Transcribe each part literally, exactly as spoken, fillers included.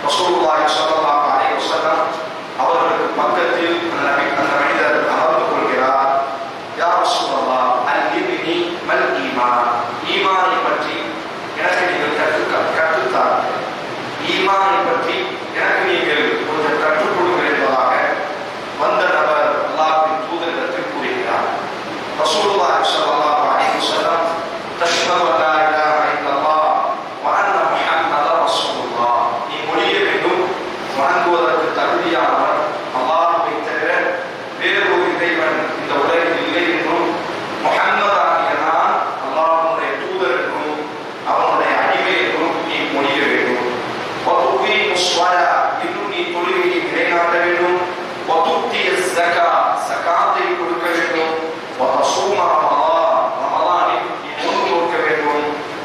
ரசூலுல்லாஹி ஸல்லல்லாஹு அலைஹி வஸல்லம் அவர்களுக்கு பக்கத்தில் அந்த மனிதர் அமர்ந்து கொள்கிறார். யா ரசூலல்லாஹ் அல்லிம்னி மல் ஈமான், ஈமானை பற்றி எனக்கு நீங்கள் கற்று கற்றுத்தாருங்கள், ஈமானை பற்றி எனக்கு நீங்கள் கொஞ்சம் கற்றுக் கொடுங்கள் என்பதாக வந்த நபர் அல்லாஹ்வின் தூதரிடத்தில் கூறுகிறார். ரசூலுல்லாஹி ஸல்லல்லாஹு அலைஹி வஸல்லம் தஷ்ஹது அல்லா இலாஹ இல்லல்லாஹ் வ அன்ன முஹம்மதர் ரசூலுல்லாஹ், நீ மொழிய வேண்டும் வணங்குவதற்கு தகுதியானவர் அல்லாஹ்வை தவிர வேறொரு இறைவன் இந்த உலகில் இல்லை என்றும், முஹம்மது ஆகிய நான் அல்லாஹ்வுடைய தூதர் என்றும் அவனுடைய அடிமை என்றும் நீ மொழிய வேண்டும். இன்னும் நீ தொழுகையை நிலைநாட்ட வேண்டும். சகாத்தை கொடுக்க வேண்டும். ரமலானில் நீ நோன்பு நோக்க வேண்டும்.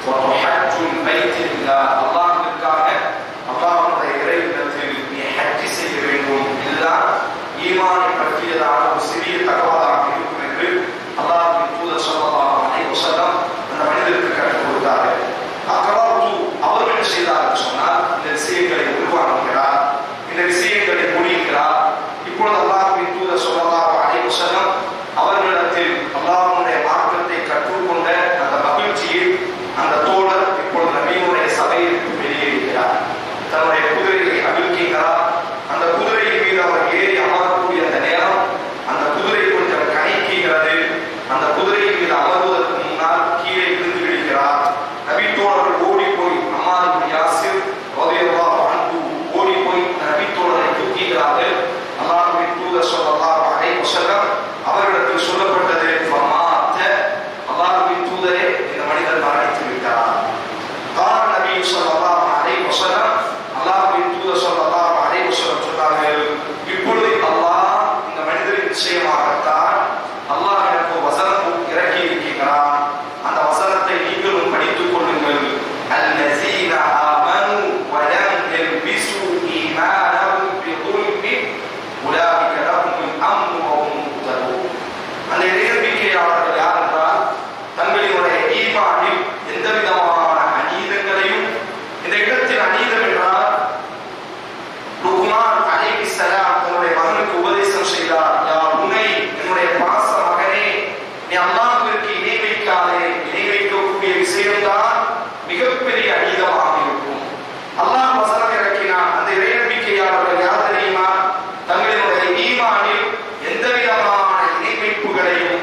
அல்லாஹ்விற்காக அல்லாஹ்வுடைய இறைவனிடத்தில் நீ ஹஜ் செய்ய வேண்டும். இதுதான் ஈமானை பற்றியதான ஒரு சிறிய தகவலாக இருக்கும் என்று அல்லாஹ்வின் தூதர் ஸல்லல்லாஹு அலைஹி வஸல்லம் அந்த மனிதருக்கு கற்றுக் கொடுத்தார்கள். அவர்கள் என்ன செய்தார்கள் சொன்னால், இந்த விஷயங்களை உருவாக்குகிறார், இந்த விஷயங்களை முடிக்கிறார். இப்பொழுது அல்லாஹ்வின் தூதர் ஸல்லல்லாஹு அலைஹி வஸல்லம் அவர்களிடத்தில் அல்லாஹ்வுடைய மார்க்கத்தை கற்றுக்கொண்ட அந்த மகிழ்ச்சியில் அந்த தோழர் இப்பொழுது நபியினுடைய சபையில் வெளியேறுகிறார். தன்னுடைய குதிரையை அவிழ்க்கிறார். அந்த குதிரையின் மீது அவர் ஏறி அமரக்கூடிய அந்த நேரம் அந்த குதிரை கொஞ்சம் கணிக்கிறது. அந்த குதிரையின் மீது அமர்வதற்கு முன்னால் கீழே விழுந்து விடுகிறார். நபி தோழர்கள் ஓடி போய் அம்மார் இப்னு யாசிர் ரலியல்லாஹு அன்ஹு ஓடி போய் நபி தோழரை தூக்குகிறார்கள். அல்லாஹ்வின் தூதர் ஸல்லல்லாஹு அலைஹி வஸல்லம் அவர்களிடத்தில் சொல்லப்பட்டது, ஃபமாத, அல்லாஹ்வின் தூதரே இந்த மனிதர் மரணித்து விட்டார். கால நபி ஸல்லல்லாஹு அலைஹி வஸல்லம், அல்லாஹ்வின் தூதர் ஸல்லல்லாஹு அலைஹி வஸல்லம் சொன்னார்கள், இப்பொழுது அல்லாஹ் இந்த மனிதரின் விஷயமாகத்தான் அல்லாஹ் எனக்கு வசனம் இறக்கி இருக்கிறான். அந்த வசனத்தை நீங்களும் படித்துக் கொள்ளுங்கள். அல்லஸீன ஆமனு வ லம் யல்பிஸு ஈமானஹும் பிதுல்மின் உலாயிக லஹுமுல் அம்னு வ ஹும் முஹ்ததூன். அந்த இறைநம்பிக்கையாளர்கள் யார் என்றால், தங்களுடைய ஈமானில் எந்த விதமான அநீதங்களையும், இந்த இடத்தில் அநீதம் என்றால் லுக்மான் அலைஹிஸ்ஸலாம் தன்னுடைய மகனுக்கு உபதேசம் செய்தார். யா புனை, என்னுடைய பாச மகனே, நீ அல்லாஹ்விற்கு இணை வைக்காதே. இணை வைக்கக்கூடிய விஷயம்தான் மிகப்பெரிய அநீதமாக இருக்கும். அல்லாஹ் வசனம் இறக்கினான். அந்த இறைநம்பிக்கையாளர்கள் யார் தெரியுமா? தங்களுடைய ஈமானில் எந்த விதமான இணை வைப்புகளையும்,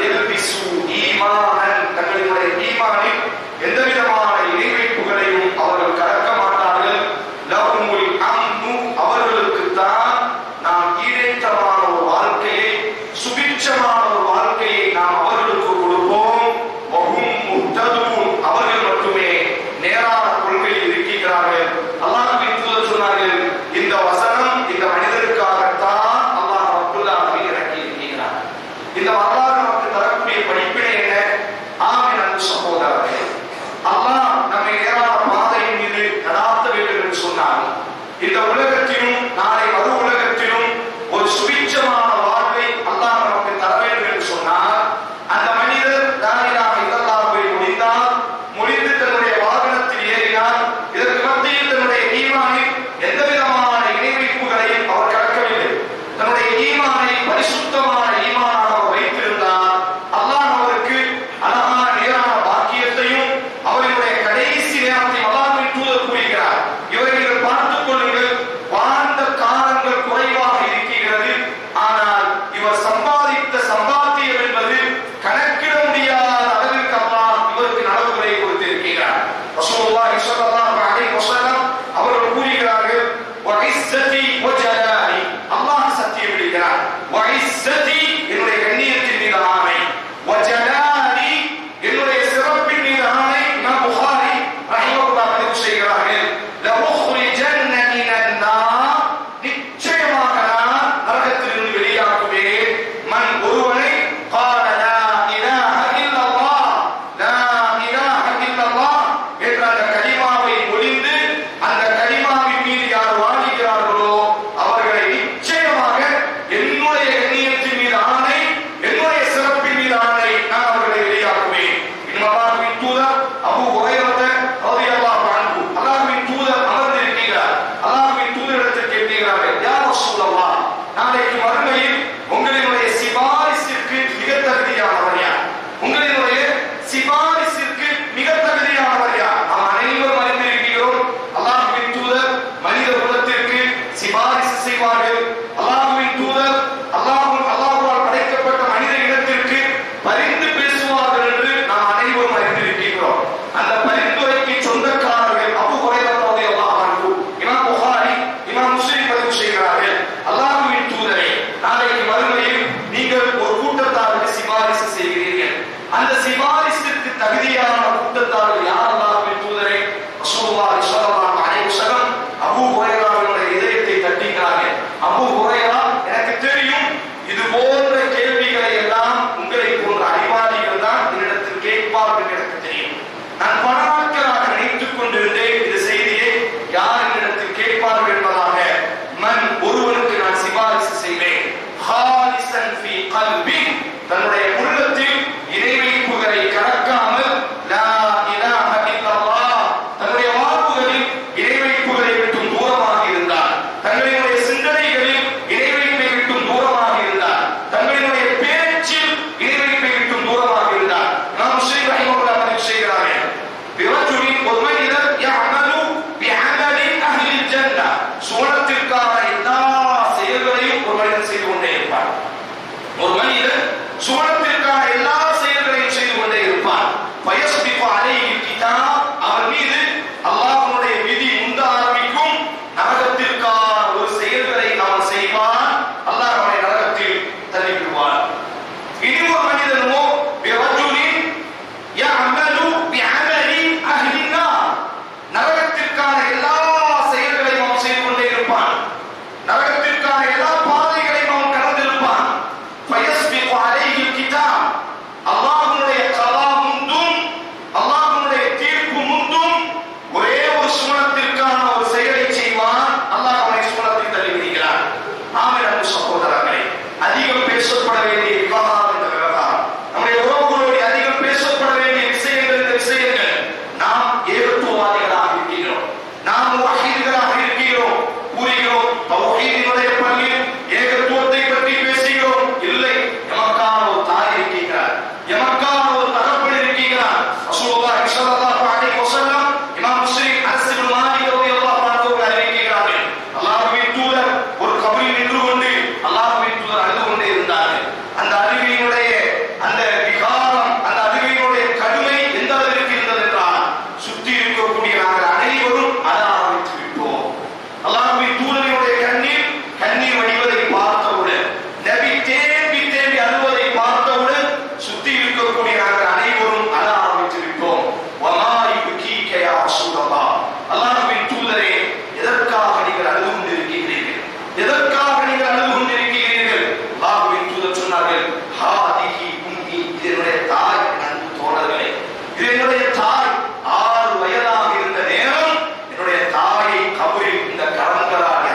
தங்களுடைய ஈமானில் எந்த விதமான இணை வைப்புகளையும் அவர்கள் கலக்க மாட்டார்கள். லஹுமுல் அம்னு, அவர்களுக்குத்தான் நாம் ஈடேற்றமான ஒரு வாழ்க்கையை, சுபிட்சமான ஒரு வாழ்க்கையை நாம் அவர்களுக்கு கொடுப்போம். வஹும் முஹ்ததூன், அவர்கள் மட்டுமே நேரான கொள்கையில் இருக்கிறார்கள். அல்லாஹ்வின் தூதர் சொன்னார்கள், இந்த வசனம் இந்த மனிதருக்காகத்தான் அல்லாஹ் ரப்புல் ஆலமீன் இறக்கி இருக்கிறார். இந்த வரலாறு நமக்கு தரக்கூடிய படிப்பினை என்ன? ஆமீன் அன்பு சகோதரர்களே, அல்லாஹ் நம்மை நேரான பாதையின் மீது நடாத்த வேண்டும் என்று சொன்னார். இந்த உலகத்திலும் நாளை மறு உலகத்திலும் ஒரு சுபிட்சமான வாழ்வை அல்லாஹ் நமக்கு தர வேண்டும் என்று சொன்னார். அந்த மனிதர் லா இலாஹ இல்லல்லாஹ்வை முடிந்தால், முடிந்து தன்னுடைய வாகனத்தில் ஏறினார். இதற்கு மத்தியில் தன்னுடைய ஈமானில் எந்த விதமான இணை வைப்புகளையும் அவர் கலக்கவில்லை. தன்னுடைய ஈமானை பரிசுத்தமான ஈமானாக அவர் வைத்திருந்தார். அல்லாஹ் அவருக்கு அழகான நேரான பாக்கியத்தையும் அவருடைய கடைசி நேரத்தை அல்லாஹ்வின் தூதர் கூறுகிறார். இவரை நீங்கள் பார்த்துக் கொள்ளுங்கள், வாழ்ந்த கால நாளைக்கு மறுமையில் உங்களினுடைய சிபாரிசிற்கு மிக தகுதியானவர் யார்? உங்களினுடைய சிபாரிசிற்கு மிக தகுதியானவர் யார்? நாம் அனைவரும் அறிந்திருக்கிறோம். அல்லாஹ்வின் தூதர் மனித குலத்திற்கு சிபாரிசு செய்வார்கள். அல்லாஹ்வின் தூதர் அல்லாஹ்வின் அல்லாஹ்வால் படைக்கப்பட்ட மனித இனத்திற்கு பரிந்து பேசுவார்கள் என்று நாம் அனைவரும் அறிந்திருக்கிறோம். அந்த பரிந்துரைக்கு சொந்தக்காரர்கள் அபூ ஹுரைரா ரலியல்லாஹு அன்ஹு, இமாம் புகாரி, இமாம் முஸ்லிம் பதிவு செய்கிறார்கள். அல்லாஹ்வின் தூதரே, நாளைக்கு மறுமையில் நீங்கள் ஒரு கூட்டத்தாருக்கு சிபாரிசு செய்கிறீர்கள். அந்த சிபாரிசுக்கு தகுதியான கூட்டத்தார்கள் யார்? அல்லாஹ்வின் தூதரே, ரசூலுல்லாஹி ஸல்லல்லாஹு அலைஹி வஸல்லம் அபூ ஹுரைராவினுடைய இதயத்தை தட்டினார்கள். அபூ ஹுரைரா, எனக்கு தெரியும் இது போன்ற கேள்விகளை எல்லாம் உங்களை போன்ற அறிவாளிகள் தான் என்னிடத்தில் கேட்பார்கள், எனக்கு தெரியும். நான் பல நாட்களாக நினைத்துக் கொண்டிருந்தேன் இந்த செய்தியை யார் என்னிடத்தில் கேட்பார்கள் என்பதாக. மன், ஒருவனுக்கு நான் சிபாரிசு செய்வேன். ஹாலிசன் ஃபீ கல்பி, தன்னுடைய உள்ளத்தில் இணை வைப்புகளை கலக்காமல், லா இலாஹ இல்லல்லாஹ், தன்னுடைய வாக்குகளில் இணை வைப்புகளை விட்டும் தூரமாக இருந்தார். தங்களினுடைய சிந்தனைகளில் இணை வைப்பை விட்டும் தூரமாக இருந்தார். தங்களினுடைய பேச்சில் இணை வைப்பை விட்டும் தூரமாக இருந்தார். நாம் முஸ்லிம் ரஹிமஹுல்லாஹ் பதிவு செய்கிறார்கள். பிரஜுலின், ஒரு மனிதர் யஅமலு பிஅமலி அஹ்லில் ஜன்னah, சுவனத்திற்கான எல்லா செயல்களையும் ஒரு மனிதன் செய்து கொண்டே இருப்பார். ஒரு மனிதன் சுவனத்திற்கான எல்லா செயல்களையும் செய்து கொண்டே இருப்பார். ஃபயஸ்பிகு அலைஹில் கிதாப், அவர் மீது அல்லாஹ்வுடைய விதி முந்த ஆரம்பிக்கும். நரகத்திற்கான ஒரு செயல்களை அவன் செய்வான், அல்லாஹ் அவனை நரகத்தில் தள்ளிவிடுவார். இனி ஒரு மனிதனோ பிரஜுலின் யஅமலு பிஅமலி அஹ்லின் நார், நரகத்திற்கான எல்லா செயல்களையும் அவன் செய்து கொண்டே இருப்பான். நரகத்திற்கான எல்லா பாதைகளையும் அவன் கடந்திருப்பான். ஃபயஸ்பிகு அலைஹில் கிதாப், அல்லாஹ்வுடைய கலா முந்தும், அல்லாஹ்வுடைய தீர்ப்பு முந்தும் ஒரே ஒரு சுவனத்திற்கான ஒரு செயலை செய்வான். அல்லாஹ் அவனை சுவனத்தில் தள்ளிவிடுகிறான். ஆமென். அன்பு சகோதரர்களே, அதிகம் பேசப்பட வேண்டிய விவகாரம் இந்த விவகாரம், நம்முடைய உறவுகளோடு அதிகம் பேசப்பட வேண்டிய விஷயங்கள் இந்த விஷயங்கள். நாம் ஏகத்துவவாதிகளாக இருக்கிறோம், நாம் முவஹ்ஹித்களாக இருக்கிறோம், கூறுகிறோம் தௌஹீதினுடைய பள்ளியில் ஏகத்துவத்தை பற்றி பேசுகிறோம். இல்லை, எமக்கான ஒரு தாய் இருக்கிறார், எமக்கான ஒரு தகப்பன் இருக்கிறார். ரசூலுல்லாஹி ஸல்லல்லாஹு அலைஹி வஸல்லம், இமாம் முஸ்லிம், அனஸ் இப்னு மாலிக் ரலியல்லாஹு அன்ஹு அறிவிக்கிறார்கள். அல்லாஹ்வின் தூதர் ஒரு கபரில் நின்று கொண்டு அல்லாஹ்வின் தூதர் அழுது கொண்டே இருந்தார்கள். அந்த அழுகையினுடைய அந்த விகாரம், அந்த அழுகையினுடைய கடுமை எந்த அளவிற்கு இருந்தது என்றால், சுற்றி இருக்கக்கூடிய நாங்கள் அனைவரும் அழ ஆரம்பித்து விட்டோம். அல்லாஹ்வின் தூதரினுடைய கண்ணீர் கண்ணீர் வடிவதை பார்த்தவுடன், நபி தேம்பி தேம்பி அழுவதை பார்த்தவுடன், சுற்றி இருக்கக்கூடிய நாங்கள் அனைவரும் அழ ஆரம்பித்து விட்டோம். வமா யுபகீக யா ரசூலல்லாஹ், அல்லாஹ்வின் தூதரே, எதற்காக நீங்கள் அழுது கொண்டிருக்கிறீர்கள்? எதற்காக நீங்கள் அழுது கொண்டிருக்கிறீர்கள்? அல்லாஹ்வின் தூதர் சொன்னார்கள், ஹாதிஹி உம்மி, இது என்னுடைய தாய். அன்பு தோழர்களே, இது என்னுடைய தாய். ஆறு வயதாக இருந்த நேரம் என்னுடைய தாயை கபரில் இந்த கரங்களால்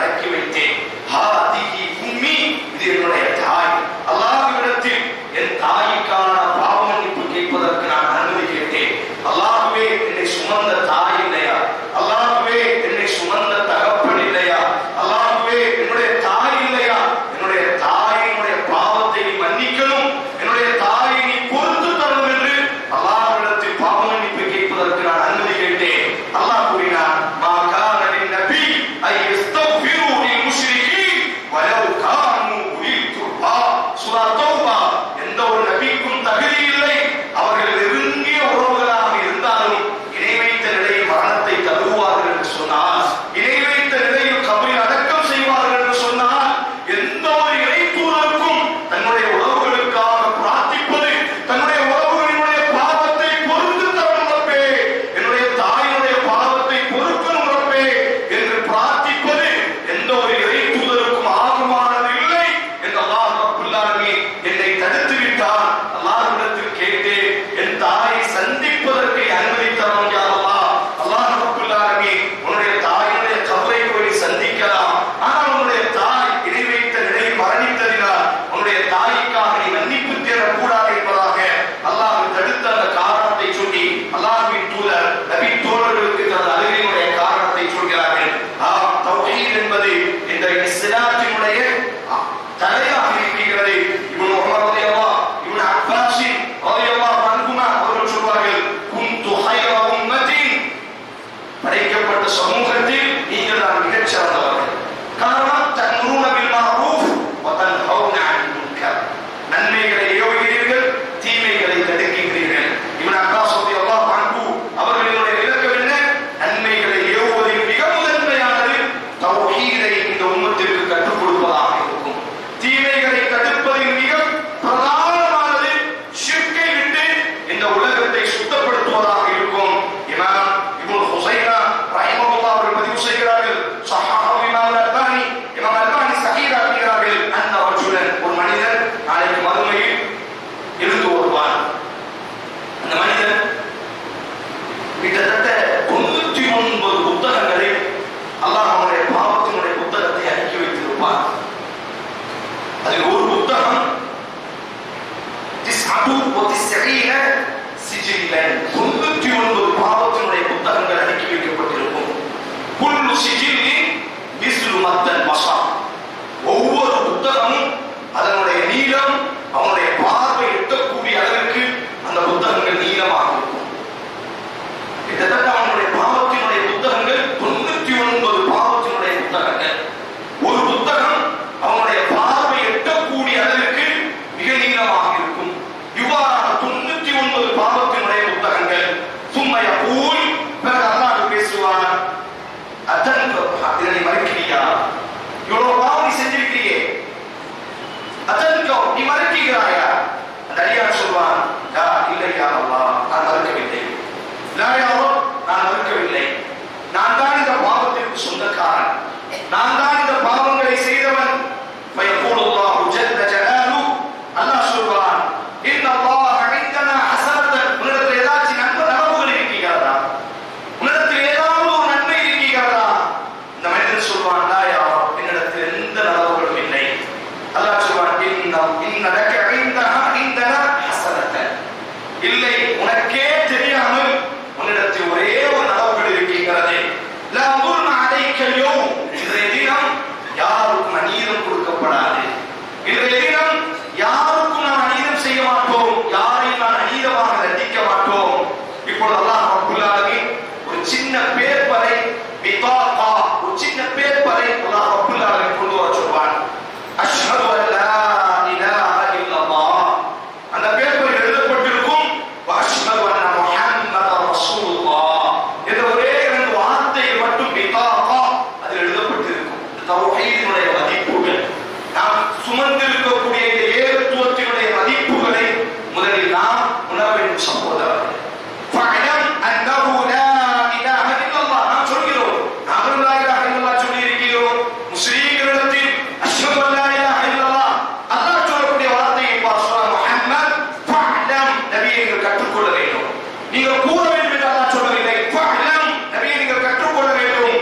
தௌஹீதினுடைய மதிப்புகள், நாம் சுமந்திருக்கக்கூடிய இந்த ஏகத்துவத்தினுடைய மதிப்புகளை முதலில் நாம் உணர வேண்டும் சகோதரர்களே. ஃபஅலம் அன்னஹு லா இலாஹ இல்லல்லாஹ், நாம் சொல்கிறோம், நாம் லா இலாஹ இல்லல்லாஹ் சொல்லி இருக்கிறோம். முஸ்லிம்களிடத்தில் அஷ்ஹது அல்லா இலாஹ இல்லல்லாஹ் அல்லாஹ் சொல்லக்கூடிய வார்த்தையை பாசுரா முஹம்மத் ஃபஅலம், நபியை நீங்கள் கற்றுக்கொள்ள வேண்டும். நீங்கள் கூற வேண்டும் என்று அல்லாஹ் சொல்லவில்லை. ஃபஅலம், நபியை நீங்கள் கற்றுக்கொள்ள வேண்டும்.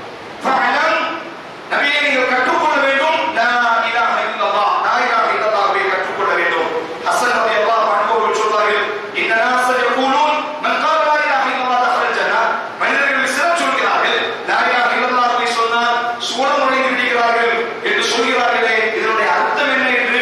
ஃபஅலம், நபியை நீங்கள் கற்றுக்கொள்ள வேண்டும். லா இலாஹ இல்லல்லாஹ், லா இலாஹ இல்லல்லாஹ்வை கற்றுக்கொள்ள வேண்டும். ஹஸன் ரலியல்லாஹு அன்ஹு அவர்கள் சொல்வார்கள், இன்ன நாஸ யகூலூன் மன் கால லா இலாஹ இல்லல்லாஹ் தஹல் ஜன்னah, மனிதர்கள் சிலர் சொல்கிறார்கள் லா இலாஹ இல்லல்லாஹ்வை சொன்னால் சுவனம் நுழைந்து விடுகிறார்கள் என்று சொல்கிறார்களே, இதனுடைய அர்த்தம் என்ன என்று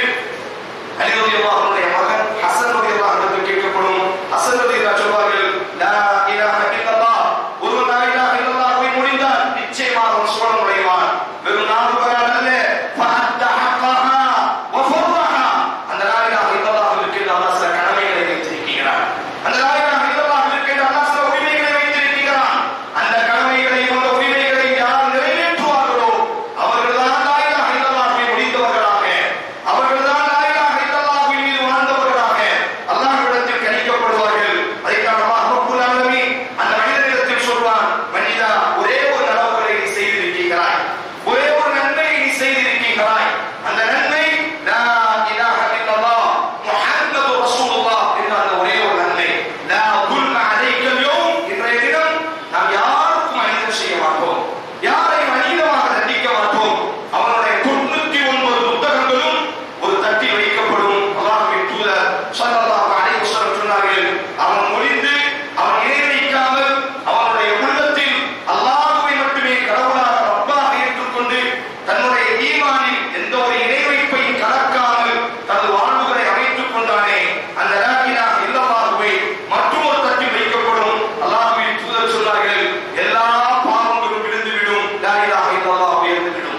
அலி ரலியல்லாஹு அன்ஹுடைய மகன் ஹஸன் ரலியல்லாஹு அன்ஹு கேட்கப்படும். ஹஸன் ரலியல்லாஹு சொல்வார்கள், லா இலாஹ இல்லல்லாஹ், ஒருவன் லா இலாஹ இல்லல்லாஹ்வை முடிந்தால் நிச்சயமாக அவன் சுவனம் நுழைவான். வெறும் நாலு பயான் அல்ல, ஃபஅத்த ஹக்கஹா வ ஃபர்ரஹா, அந்த லா இலாஹ இல்லல்லாஹ்விற்கு அல்லாஹ் சில கடமைகளை வைத்திருக்கிறான். அந்த லா இலாஹ இல்லல்லாஹ்விற்கு அல்லாஹ் சில உரிமைகளை வைத்திருக்கிறான். அந்த கடமைகளை கொண்ட உரிமைகளை யார் நிறைவேற்றுவார்களோ அவர்கள்தான் லா இலாஹ இல்லல்லாஹ்வை முடிந்தவர்களாக, அவர்கள்தான் லா இலாஹ இல்லல்லாஹ்வின் மீது வாழ்ந்தவர்களாக அல்லாஹ்விடத்தில் கணிக்கப்படுவார்கள். அதைத்தான் அல்லாஹ் ரப்பல் ஆலமீன் அந்த மனிதனிடத்தில் சொல்வான், மனிதா, ஒரே ஒரு நலவுகளை நீ செய்திருக்கிறாய், ஒரே ஒரு நன்மையை நீ செய்திருக்கிறாய். அந்த நன்மை லா இலாஹ இல்லல்லாஹ் முஹம்மது ரசூலுல்லாஹ் என்ற அந்த ஒரே ஒரு நன்மை. லா குல்ம அலைக்கல் யௌம், இன்றைய தினம் நாம் யாருக்கும் அநீதம் செய்ய மாட்டோம், யாரையும் அநீதமாக தண்டிக்க மாட்டோம். அவனுடைய தொண்ணூத்தி ஒன்பது புத்தகங்களும் ஒரு தட்டில் வைக்கப்படும். அல்லாஹ்வின் தூதர் ஸல்லல்லாஹு அலைஹி வஸல்லம் சொன்னார்கள், அவன் ஒளிந்து அவன் இணை வைக்காமல் அவனுடைய உள்ளத்தில் அல்லாஹ்வை மட்டுமே கடவுளாக ரப்பாக ஏற்றுக்கொண்டு தன்னுடைய ஈமானில் எந்த ஒரு இணை வைப்பையும் கலக்காமல் தனது வாழ்வுகளை அமைத்துக் கொண்டானே, அந்த லா இலாஹ இல்லல்லாஹ்வை மற்றொரு தட்டில் வைக்கப்படும். அல்லாஹ்வின் தூதர் சொன்னார்கள், எல்லா பாவங்களும் விழுந்துவிடும், லா இலாஹ இல்லல்லாஹ் உயர்ந்துவிடும்.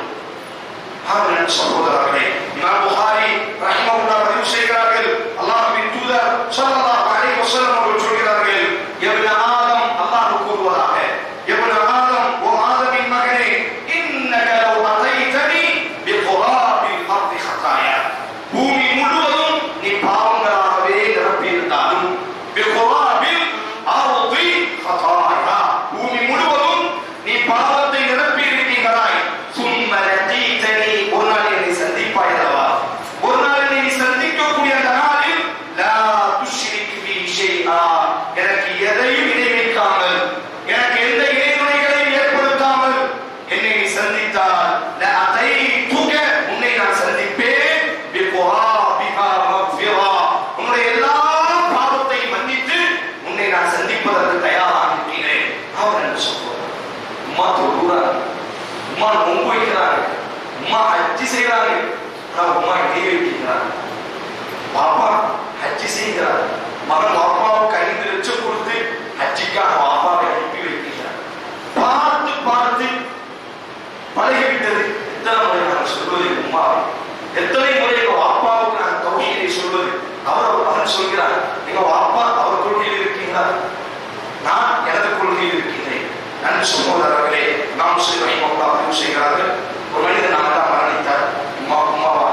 ஆமென் சகோதரர்களே, இமாம் புகாரி ரஹிமஹுல்லாஹ் பதிவு செய்கிறார்கள், அல்லாஹ்வின் தூதர் ஸல்லல்லாஹு அலைஹி வஸல்லம் அவர்கள் சொல்கிறார்கள், இப்ன ஆதம், அல்லாஹ் கூறுவதாக, இப்ன ஆதம், ஓ ஆதமின் மகனே, இன்னக லவ் அதைதனி பிகுராபில் அர்தி ஹதாயா, பூமி முழுவதும் நீ பாவங்களாகவே நிரப்பி இருந்தாலும், பிகுராபில் அர்தி ஹதாயா, பூமி முழுவதும் நீ பாவத்தை நிரப்பி இருக்கிறாய். சும்ம லகீதனி, ஒரு நாள் என்னை சந்திப்பாய் அல்லவா, ஒரு நாள் நீ சந்திக்கக்கூடிய அந்த நாளில் லா துஷ்ரிக் பி ஷைஆ, எனக்கு எதையும் இணை வைக்காமல், எனக்கு எந்த இணைகளையும் ஏற்படுத்தாமல் என்னை நீ சந்தித்தால் லஅதைதுக, உன்னை நான் சந்திப்பேன், பிகுராபிஹா மக்ஃபிரா, உன்னுடைய எல்லா பாவத்தையும் மன்னித்து உன்னை நான் சந்திப்பதற்கு தயாராக இருக்கிறேன். அவர் என்ன சொல்றார்? உம்மா தொழுகிறார், உம்மா நோன்பு வைக்கிறார், உம்மா ஹஜ்ஜி செய்கிறார், ஆனால் உம்மா இணை வைக்கிறார். பாப்பா ஹஜ்ஜி செய்கிறார், மகன் பாப்பாவுக்கு ஐந்து லட்சம் கொடுத்து ஹஜ்ஜிக்காக பாப்பாவை அனுப்பி வைக்கிறார். பார்த்து பார்த்து பழகிவிட்டது. எத்தனை முறை நான் சொல்வது உம்மாவை, எத்தனை முறை எங்க பாப்பாவுக்கு நான் தௌஹீதை சொல்வது. அவர் மகன் சொல்கிறார், எங்க பாப்பா அவர் கொள்கையில் இருக்கின்றார், நான் எனது கொள்கையில் இருக்கின்றேன். நன்றி சகோதரர்களே, நாம் ரஹிமஹுல்லாஹ் பதிவு செய்கிறார்கள், ஒரு மனிதன் நான்காம் மரணித்தார், உம்மா உம்மாவா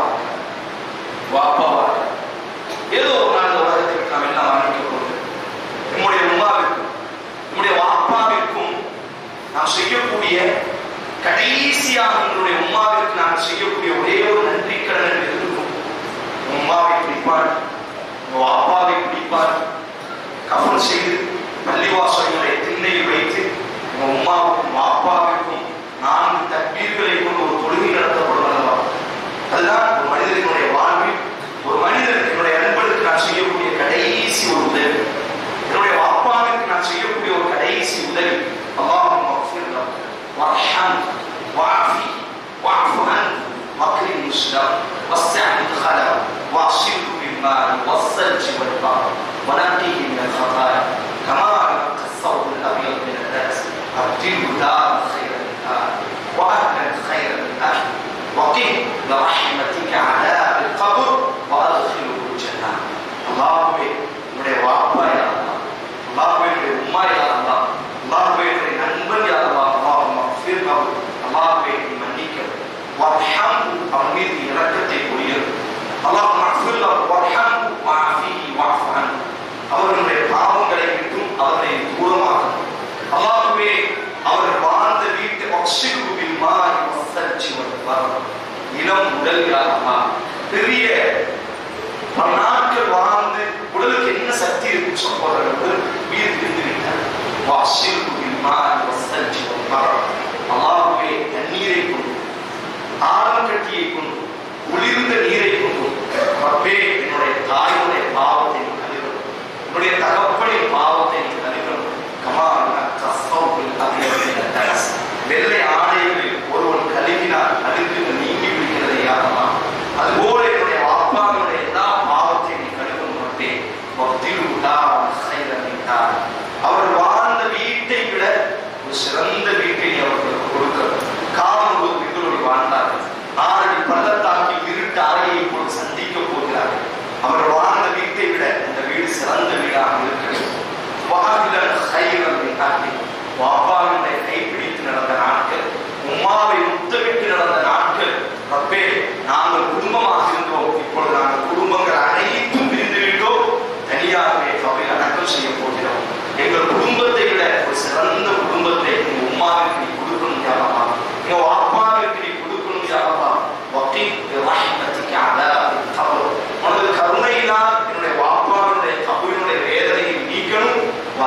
வாப்பாவா, ஏதோ ஒரு நாள் இந்த உலகத்திற்கு நாம் எல்லாம் மரணிக்க போகிறது. நம்முடைய உம்மாவிற்கும் நம்முடைய வாப்பாவிற்கும் நாம் செய்யக்கூடிய கடைசியாக நம்முடைய உம்மாவிற்கு நாம் செய்யக்கூடிய ஒரே ஒரு நன்றி கடன் இருக்கும். உம்மாவை பிடிப்பார், வாப்பாவை பிடிப்பார், கஃன் செய்து பள்ளிவாசலுடைய திண்ணையில் வைத்து உம்மாவுக்கும் வாப்பாவிற்கும் நான்கு தக்பீர்களை கொண்டு ஒரு தொழுகை நடத்தப்படும் அல்லவா. அதுதான் ஒரு மனிதனுடைய வாழ்வில், ஒரு மனிதன் என்னுடைய நண்பனுக்கு நான் செய்யக்கூடிய கடைசி ஒரு உதவி, என்னுடைய வாப்பாவிற்கு நான் செய்யக்கூடிய ஒரு கடைசி உதவி. அல்லாஹும்ம மக்ஃபிர் லஹு வர்ஹம்ஹு வஅஃபி வஅஃபு அன்ஹு வக்ரிம் முஸ்லம் வஸ்ஸஅ முத்கலஹு வஅஸில்ஹு பில்-மாஇ வஸ்-ஸல்ஜி வல்-பர்த் வனக்கிஹி மினல் ഖതാயா கமா யன்கா الثوب الأبيض من الدنس أبدله دارا خيرا من دار وأهلا خيرا من أهل وقه برحمتك عذاب القبر وأدخله الجنة. அல்லாஹ்வே, உன்னுடைய வாப்பா யா அல்லாஹ், அல்லாஹ்வே உன்னுடைய உம்மா யா அல்லாஹ், அல்லாஹ்வே உன்னுடைய நண்பன் யா அல்லாஹ், அல்லாஹும்ம ஃபிர் லஹு, அல்லாஹ்வே நீ மன்னிக்க அல்லாஹும்ம அஃபிர் லஹு வர்ஹம்ஹு வஅஃபிஹி வஅஃபு அன்ஹு. அவர்களுடைய பாவங்களை விட்டும் அவர்களை தூரமாக்கும். அல்லாஹ்வே அவர்கள் வாழ்ந்த வீட்டை வக்ஸிஹு பில் மாஇ வஸ்ஸல்ஜி வல் பர்த். இளம் உடல் யாரா பெரிய பல நாட்கள் வாழ்ந்து உடலுக்கு என்ன சக்தி இருக்கும் சகோதரர்கள் உயிர் பிரிந்து விட்டார். வக்ஸிஹு பில் மாஇ வஸ்ஸல்ஜி வல் பர்த். அல்லாஹ்வே தண்ணீரை கொண்டு ஆழம் கட்டியை கொண்டு குளிர்ந்த நீரை கொண்டு ரப்பே என்னுடைய தாயுடைய பாவத்தை நீ கழுவணும், என்னுடைய தகப்பனின் பாவத்தை நீ கழுவணும். கமால் கஸ்ஸௌபில் அபியத்தின் தனஸ். வெள்ளை ஆடைகளில் ஒருவன் கழுவினால் அழுக்கு நீங்கி விடுகிறது யாரமா. அதுபோல என்னுடைய வாப்பாவினுடைய எல்லா பாவத்தையும் நீ கழுவணும் ரப்பே. வக்திலுஹா கைரன் மின்ஹா. அவர் வாழ்ந்த வீட்டை விட ஒரு சிறந்த வீட்டை நீ அவர்களுக்கு கொடுக்கணும். காலம் ஒரு பெண்களோடு வாழ்ந்தார்கள். ஆறடி பள்ளத்தாக்கில் இருட்டு அறையை போல் சந்திக்க போகிறார்கள். அவர் வாழ்ந்த வீட்டை விட இந்த வீடு சிறந்த வீடாக இருக்கிறது. வாப்பாவினை கைப்பிடித்து நடந்த நாட்கள், உம்மாவை முத்தமிட்டு நடந்த நாட்கள். ரப்பே நாங்கள் குடும்பமாக இருந்தோம், இப்பொழுது நாங்கள் குடும்பங்கள் அனைத்தும் பிரிந்து விட்டோம், தனியாகவே அவை அடக்கம் செய்ய போகிறோம். எங்கள் குடும்பத்தை விட ஒரு சிறந்த குடும்பத்தை எங்க உம்மாவிற்கு நீ கொடுக்கணும் யாரா, எங்க வாப்பாவிற்கு நீ கொடுக்கணும் யாரா. உனது கருணையினால் என்னுடைய வாப்பாவினுடைய கபூரினுடைய வேதனையை நீக்கணும்.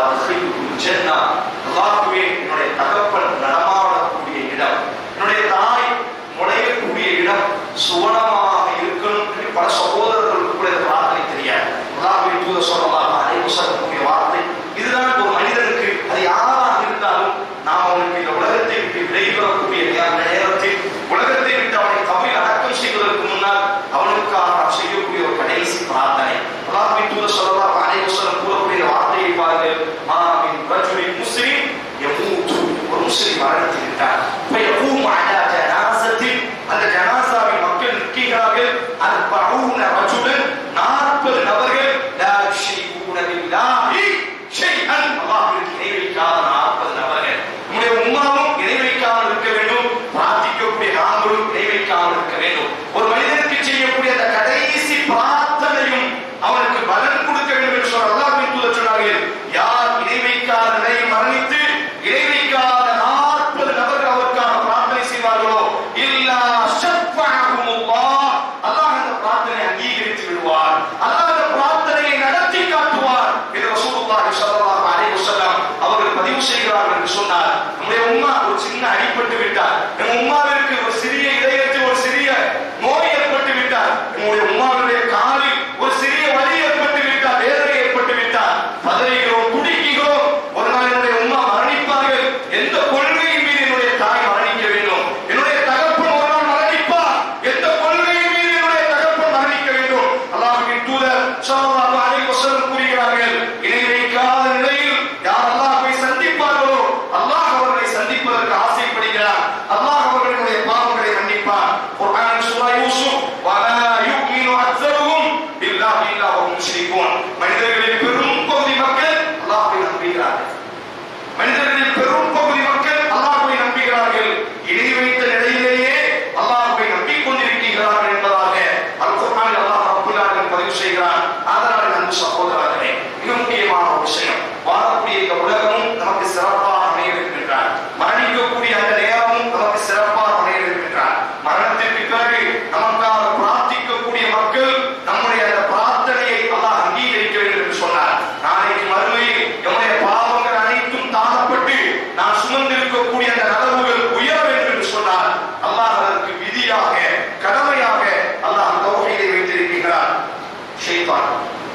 அல்லாஹ்வே என்னுடைய தகப்பன் நடமாடக்கூடிய இடம், என்னுடைய தாய் முளையக்கூடிய இடம் சுவனமாக இருக்கணும். பல சகோதரர்களுக்கு கூட இந்த வார்த்தை தெரியாது. அல்லாஹ்வே தூதர் ஸல்லல்லாஹு அலைஹி வஸல்லம் வார்த்தை இதுதான் ஒரு மனிதனுக்கு, அது யாராக இருந்தாலும் நாம் அவனுக்கு இந்த உலகத்தை விட்டு விடைபெறக்கூடிய நேரத்தில் உலகத்தை விட்டு அவனை கபரில் அடக்கம் செய்வதற்கு முன்னால் அவனுக்காக நாம் செய்யக்கூடிய ஒரு கடைசி பிரார்த்தனை. அல்லாஹ்வின் தூதர் ஸல்லல்லாஹு அலைஹி வஸல்லம் கூறக்கூடிய வார்த்தையை பாருங்கள். மாமின் ரஜுலின் முஸ்லிம் யமூது. ஒரு முஸ்லிம் மரணித்து விட்டார். ஃபயகூமு அலா ஜனாஸத்தில், அந்த ஜனாஸாவில் மக்கள் நிற்கிறார்கள். அர்பஊன ரஜுலன், நாற்பது நபர்கள். லா யுஷ்ரிகூன பில்லாஹி ஷைஅன், அல்லாஹ்விற்கு இணை வைக்காத நாற்பது நபர்கள். நம்முடைய உம்மாவும் இணை வைக்காமல் இருக்க வேண்டும், பிரார்த்திக்கக்கூடிய நாங்களும் இணை வைக்காமல் இருக்க வேண்டும். ஒரு மனிதனுக்கு செய்யக்கூடிய அந்த கடைசி பிரார்த்தனையும் அவனுக்கு பலன் கொடுக்க வேண்டும் என்று சொல்ற அல்லாஹ்வின் தூதர் சொன்னார்கள். யார் இணை வைக்காத நிலையில் மரணித்து இணை வைக்காத நாற்பது நபர்கள் அவருக்கான பிரார்த்தனை செய்வார்களோ இல்லா ஷஃபஅஹுமுல்லாஹ், அல்லாஹ் அந்த பிரார்த்தனை அங்கீகரித்து விடுவார். அல்லாஹ் அந்த பிரார்த்தனையை நடத்தி காட்டுவார் என்று ரசூலுல்லாஹி ஸல்லல்லாஹு அலைஹி வஸல்லம் அவர்கள் பதிவு செய்கிறார்கள் என்று சொன்னார். நம்முடைய உம்மா ஒரு சின்ன அடிபட்டு விட்டார், நம்ம உம்மாவிற்கு ஒரு சிறிய இதயத்தில் ஒரு சிறிய நோய் ஏற்பட்டு விட்டார், நம்முடைய உம்மாவுடைய காலில் ஒரு சிறிய வலி ஏற்பட்டு விட்டார், வேதனை ஏற்பட்டு விட்டார், பதறுகிறோம், துடிக்கிறோம். ஒரு நாள் என்னுடைய உம்மா மரணிப்பார்கள். எந்த கொள்கையின் மீது என்னுடைய தாய் மரணிக்க வேண்டும்? என்னுடைய தகப்பன் ஒரு நாள் மரணிப்பார். எந்த கொள்கையின் மீது என்னுடைய தகப்பன் மரணிக்க வேண்டும்? அல்லாஹ்வின் தூதர் ஸல்லல்லாஹு அலைஹி வஸல்லம் கூறுகிறார்கள், இணை வைக்காத நிலையில் யார் அல்லாஹ்வை சந்திப்பார்களோ அல்லாஹ் அவர்களை சந்திப்பதற்கு ஆசைப்படுகிறார். அல்லாஹ் அவர்களுடைய பாவங்களை மன்னிப்பார். குர்ஆன் சூரா யூசுப், வலா யுமினு அக்ஸருஹும் பில்லாஹி இல்லா வஹும் முஷ்ரிகூன். மனிதர்களில் பெரும் பகுதி மக்கள் அல்லாஹ்வை நம்புகிறார்கள். மனிதர்களில் பெரும் பகுதி மக்கள் அல்லாஹ்வை நம்புகிறார்கள். இணை வைத்த நிலையிலேயே அல்லாஹ்வை நம்பிக்கொண்டிருக்கிறார்கள் என்பதாக அல் குர்ஆனில் அல்லாஹ் ரப்பல் ஆலமீன் பதிவு செய்கிறார். அதனால் அன்பு சகோதரர்களே, மிக முக்கியமான ஒரு விஷயம், வாழக்கூடிய இந்த உலகமும் நமக்கு சிறப்பாக அமைய இருக்கின்றார். மரணிக்கக்கூடிய அந்த நேரமும் நமக்கு சிறப்பாக அமைய இருக்கின்றார். மரணத்திற்கு பிறகு நமக்காக பிரார்த்திக்கக்கூடிய மக்கள் நம்முடைய அந்த பிரார்த்தனையை அல்லாஹ் அங்கீகரிக்க வேண்டும் என்று சொன்னார். நாளைக்கு மறுமையில் நம்முடைய பாவங்கள் அனைத்தும் தாழப்பட்டு நான் சுமந்திருக்கக்கூடிய அந்த நலவுகள் உயர வேண்டும் என்று சொன்னார். அல்லாஹ் அதற்கு விதியாக கடமையாக அல்லாஹ் தௌஹீதை வைத்திருக்கிறார். ஷைத்தான்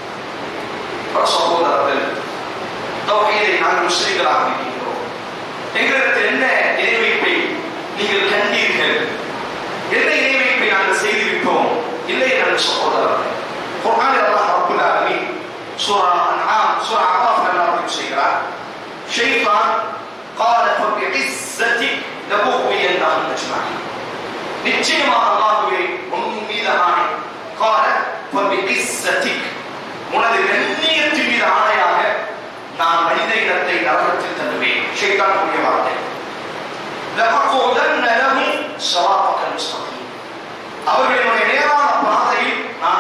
சகோதரர்கள், தௌஹீதை நாங்கள் முஸ்லிம்களாக இருக்கின்றோம். எங்களிடத்தில் என்ன இணை வைப்பை நீங்கள் கண்டீர்கள்? என்ன இணை வைப்பை நாங்கள் செய்துவிட்டோம்? இல்லை என்று சகோதரர்கள், குர்ஆனில் அல்லாஹ் ரப்பல் ஆலமீன் சூரா அன்ஆம் சூரா அராஃப் அல்லாஹ் பதிவு செய்கிறார். ஷைத்தான் قال فبعزتك لأغوينهم أجمعين. நிச்சயமாக அல்லாஹ்வே உன் மீது ஆணை. قال فبعزتك, உனது கண்ணியத்தின் மீது ஆணையாக நான் மனித இனத்தை நரகத்தில் தள்ளுவேன். ஷைத்தான் கூறிய வார்த்தை. لأقعدن لهم صراطك المستقيم. அவர்களுடைய நேரான பாதையில் நான்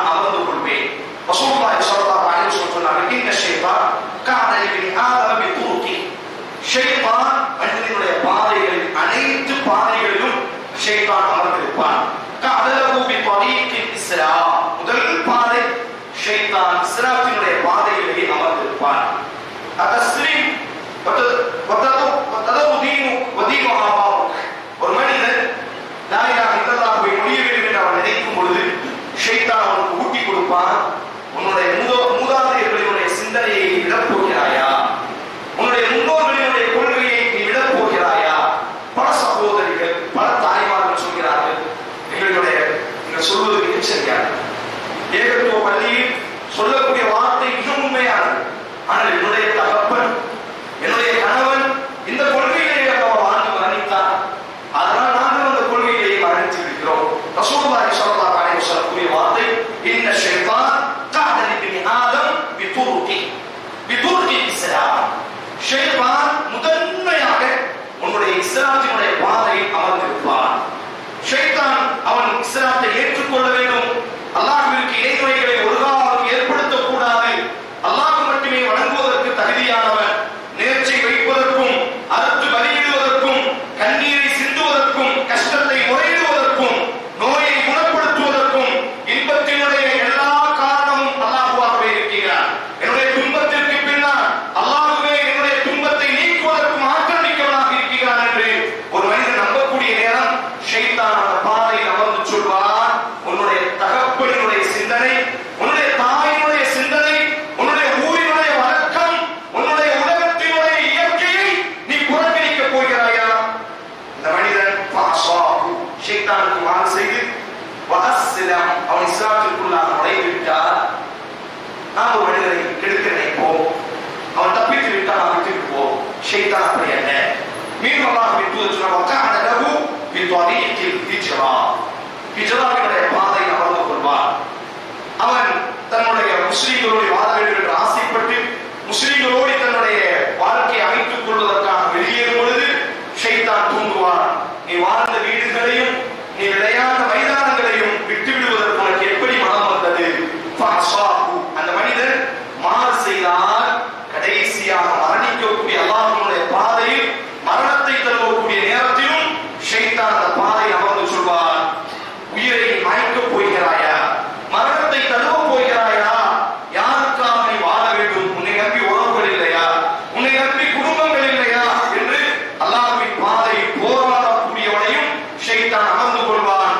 அத்தஸ்லிம் வதது தீனு வதீனு ஆபாவுக். ஒரு மனிதன் லா இலாஹ இல்லல்லாஹ்வை மொழிய வேண்டும் என்று அவன் நினைக்கும் பொழுது ஷைத்தான் அவனுக்கு ஊட்டி கொடுப்பான். உன்னுடைய மூதாதையர்களுடைய சிந்தனையை நீ விடப் போகிறாயா? உன்னுடைய முன்னோர்களினுடைய கொள்கையை நீ விடப் போகிறாயா? பல சகோதரிகள் பல தாய்மார்கள் சொல்கிறார்கள், எங்களுடைய நீங்கள் சொல்வது மிகச் சரியானது. ஏகத்துவ பள்ளியில் சொல்லக்கூடிய வார்த்தை மிக உண்மையானது. ஆனால் என்னுடைய தகப்பன் என்னுடைய கணவன் இந்த கொள்கையிலேயே அவர் வாழ்ந்து மரணித்தார், அதனால் நாங்கள் அந்த கொள்கையிலேயே மரணித்து இருக்கிறோம். ரசூலுல்லாஹி ஸல்லல்லாஹு அலைஹி வஸல்லம் கூறிய வார்த்தை இன்ன ஷைத்தான் கஅத லிப்னி ஆதம் பிதுர்கி பிதுர்கி இஸ்லாம். ஷைத்தான் முதன்மையாக உன்னுடைய இஸ்லாத்தினுடைய பாதையில் அமர்ந்திருப்பான். ஷைத்தான் அவன் இஸ்லாத்தை ஏற்றுக்கொள்ள வேண்டும், அல்லாஹ்விற்கு இணைவைகளை ஒரு காலம் ஏற்படுத்தக்கூடாது, அல்லாஹ் மட்டுமே வணங்குவதற்கு தகுதியானவன், நேர்ச்சை வைப்பதற்கும் அறுத்து பலியிடுவதற்கும் கண்ணீரை சிந்துவதற்கும் கஷ்டத்தை முறையிடுவதற்கும் நோயை குணப்படுத்துவதற்கும் இன்பத்தினுடைய எல்லா காரணமும் அல்லாஹ்வாகவே இருக்கிறார். என்னுடைய துன்பத்திற்கு பின்னால் அல்லாஹ்வே என்னுடைய துன்பத்தை நீக்குவதற்கும் ஆற்றல் மிக்கவனாக இருக்கிறான் என்று ஒரு மனிதன் நம்பக்கூடிய நேரம் ஷைத்தான் அந்த பாதையில் அமர்ந்து சொல்வார், உன்னுடைய தகப்பனுடைய சிந்தனை, உன்னுடைய தாயினுடைய சிந்தனை, உன்னுடைய ஊரினுடைய வழக்கம், உன்னுடைய உலகத்தினுடைய இயற்கையை நீ புறக்கணிக்க போகிறாயா? இந்த மனிதன் ஷைத்தானுக்கு மாறு செய்து வஅஸ்ஸலாம் அவன் இஸ்லாத்திற்குள்ளாக நுழைந்து விட்டார். நாம் ஒரு மனிதனை கெடுக்க நினைப்போம், அவன் தப்பித்து விட்டால் நாம் விட்டு விடுவோம். ஷைத்தான் அப்படி அல்ல. மீண்டும் அல்லாஹ்வின் தூதர் சொன்னார் வகஅன லஹு பித்வரீகில் ஹிஜ்ரா. ஹிஜ்ராவினுடைய பாதையில் அமர்ந்து கொள்வார். அவன் தன்னுடைய முஸ்லிம்களோடு வாழ வேண்டும் என்று ஆசைப்பட்டு முஸ்லிம்களோடு தன்னுடைய வாழ்க்கையை அமைத்துக் கொள்வதற்காக வெளியேறும் பொழுது ஷைத்தான் தூங்குவான். நீ வாழ்ந்த வீடுகளையும் நீ விளையாட மைதானங்களையும் விட்டு விடுவதற்கு உனக்கு எப்படி மனம் வந்தது? அந்த மனிதன் மாறு செய்தால் கடைசியாக மரணிக்கக்கூடிய அல்லாஹ்வுடைய பாதையில் மரணத்தை தழுவக்கூடிய நேரத்திலும் ஷைத்தான் அந்த பாதையில் அமர்ந்து சொல்வார், உயிரை மாய்க்கப் போகிறாயா? மரணத்தை தழுவ போகிறாயா? யாருக்காக நீ வாழ வேண்டும்? உன்னை நம்பி உறவுகள் இல்லையா? உன்னை நம்பி குடும்பங்கள் இல்லையா? என்று அல்லாஹ்வின் பாதையில் போராடக்கூடியவனையும் ஷைத்தான் அமர்ந்து கொள்வான்.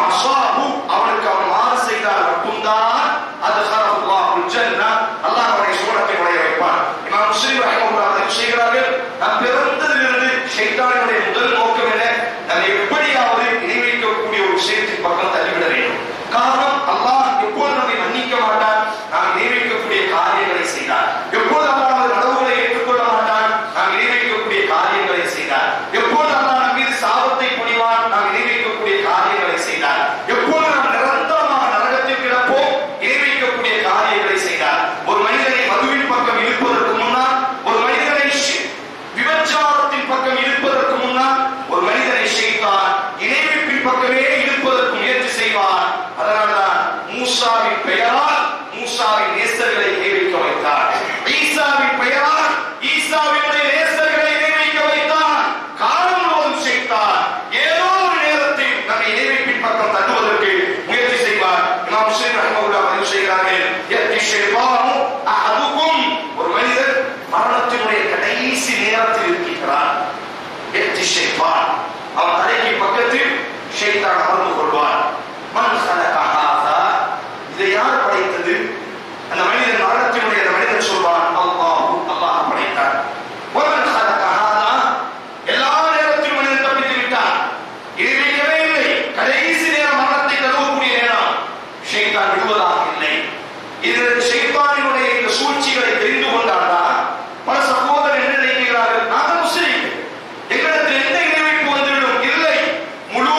அவனுக்கு அவன் மாறு செய்தால் மட்டும்தான் அது அல்லாஹுல் ஜன்னா, அல்லாஹ் அவனை சுவனத்தை நுழைய வைப்பான். இமாம் முஸ்லிம் ரஹ்மத்துல்லாஹி அலைஹி செய்கிறார்கள், நாம் பிறந்ததிலிருந்து ஷைத்தானுடைய முதல் நோக்கம் என்ன? நம்மை எப்படியாவது இணைவைக்கக்கூடிய ஒரு விஷயத்தின் பக்கம் தள்ளிவிட வேண்டும். காரணம், அல்லாஹ் எப்போது நம்மை மன்னிக்க மாட்டான்? நாம் இணைவைக்கக்கூடிய காரியங்களை செய்தார். எப்போது அல்லாஹ் நமது நனவுகளை ஏற்றுக்கொள்ள மாட்டான்? நாம் இணைவைக்கக்கூடிய காரியங்களை செய்தார். எப்போது அல்லாஹ் நம் மீது சாபத்தை பொழிவான்? நாம் இணைவைக்கக்கூடிய காரியங்களை செய்தார். எப்போது நாம் நிரந்தரமாக நரகத்தில் கிடப்போம்? இணைவைக்கக்கூடிய காரியங்களை செய்தார். ஒரு மனிதனை மதுவின் பக்கம் இழுப்பதற்கு முன்னால், ஒரு மனிதனை விபச்சாரத்தின் பக்கம் இழுப்பதற்கு முன்னால், ஒரு மனிதனை ஷைத்தான் இணைவைப்பின் பக்கமே இழுப்பதற்கு முயற்சி செய்வார். அதனால்தான் மூசாவின் பெயரால் மூசாவின் நேசர்களை இணைவைக்க வைத்தார். ஈசாவின் பெயரால் ஈசாவினுடைய நேசர்களை இணைவைக்க வைத்தார். காலம் முழுவதும் ஷைத்தான் ஏதோ ஒரு நேரத்தில் நம்மை இணைவைப்பின் பக்கம் தட்டுவதற்கு முயற்சி செய்வார். இமாம் முஸ்லிம் ரஹ்மத்துல்லாஹி அலைஹி செய்கிறார்கள், யத்தி ஷைத்தானு அஹதுக்கும், ஒரு மனிதன் மரணத்தினுடைய கடைசி நேரத்தில் இருக்கிறான். யத்தி ஷைத்தான், அவன் தலைக்கு பக்கத்தில் ஷைத்தான் அமர்ந்து கொள்வான். மன் ஹலக ஹாதா, இதை யார் படைத்தது? அந்த மனிதன் மரணத்தினுடைய அந்த மனிதன் சொல்வான், அல்லாஹ், அல்லாஹ் படைத்தான். வமன் ஹலக ஹாதா, எல்லா நேரத்திலும் மனிதன் தப்பித்து விட்டான், இறைவே இல்லை. கடைசி நேரம் மரணத்தை தழுவக்கூடிய நேரம் ஷைத்தான் விடுவதாக இல்லை. இது ஷைத்தானினுடைய இந்த சூழ்ச்சிகளை தெரிந்து கொண்டால்தான் பல சகோதரர் என்ன நினைக்கிறார்கள், நாங்கள் முஸ்லிம், எங்களுக்கு எந்த இணைவைப்பு வந்துவிடும்? இல்லை, முழு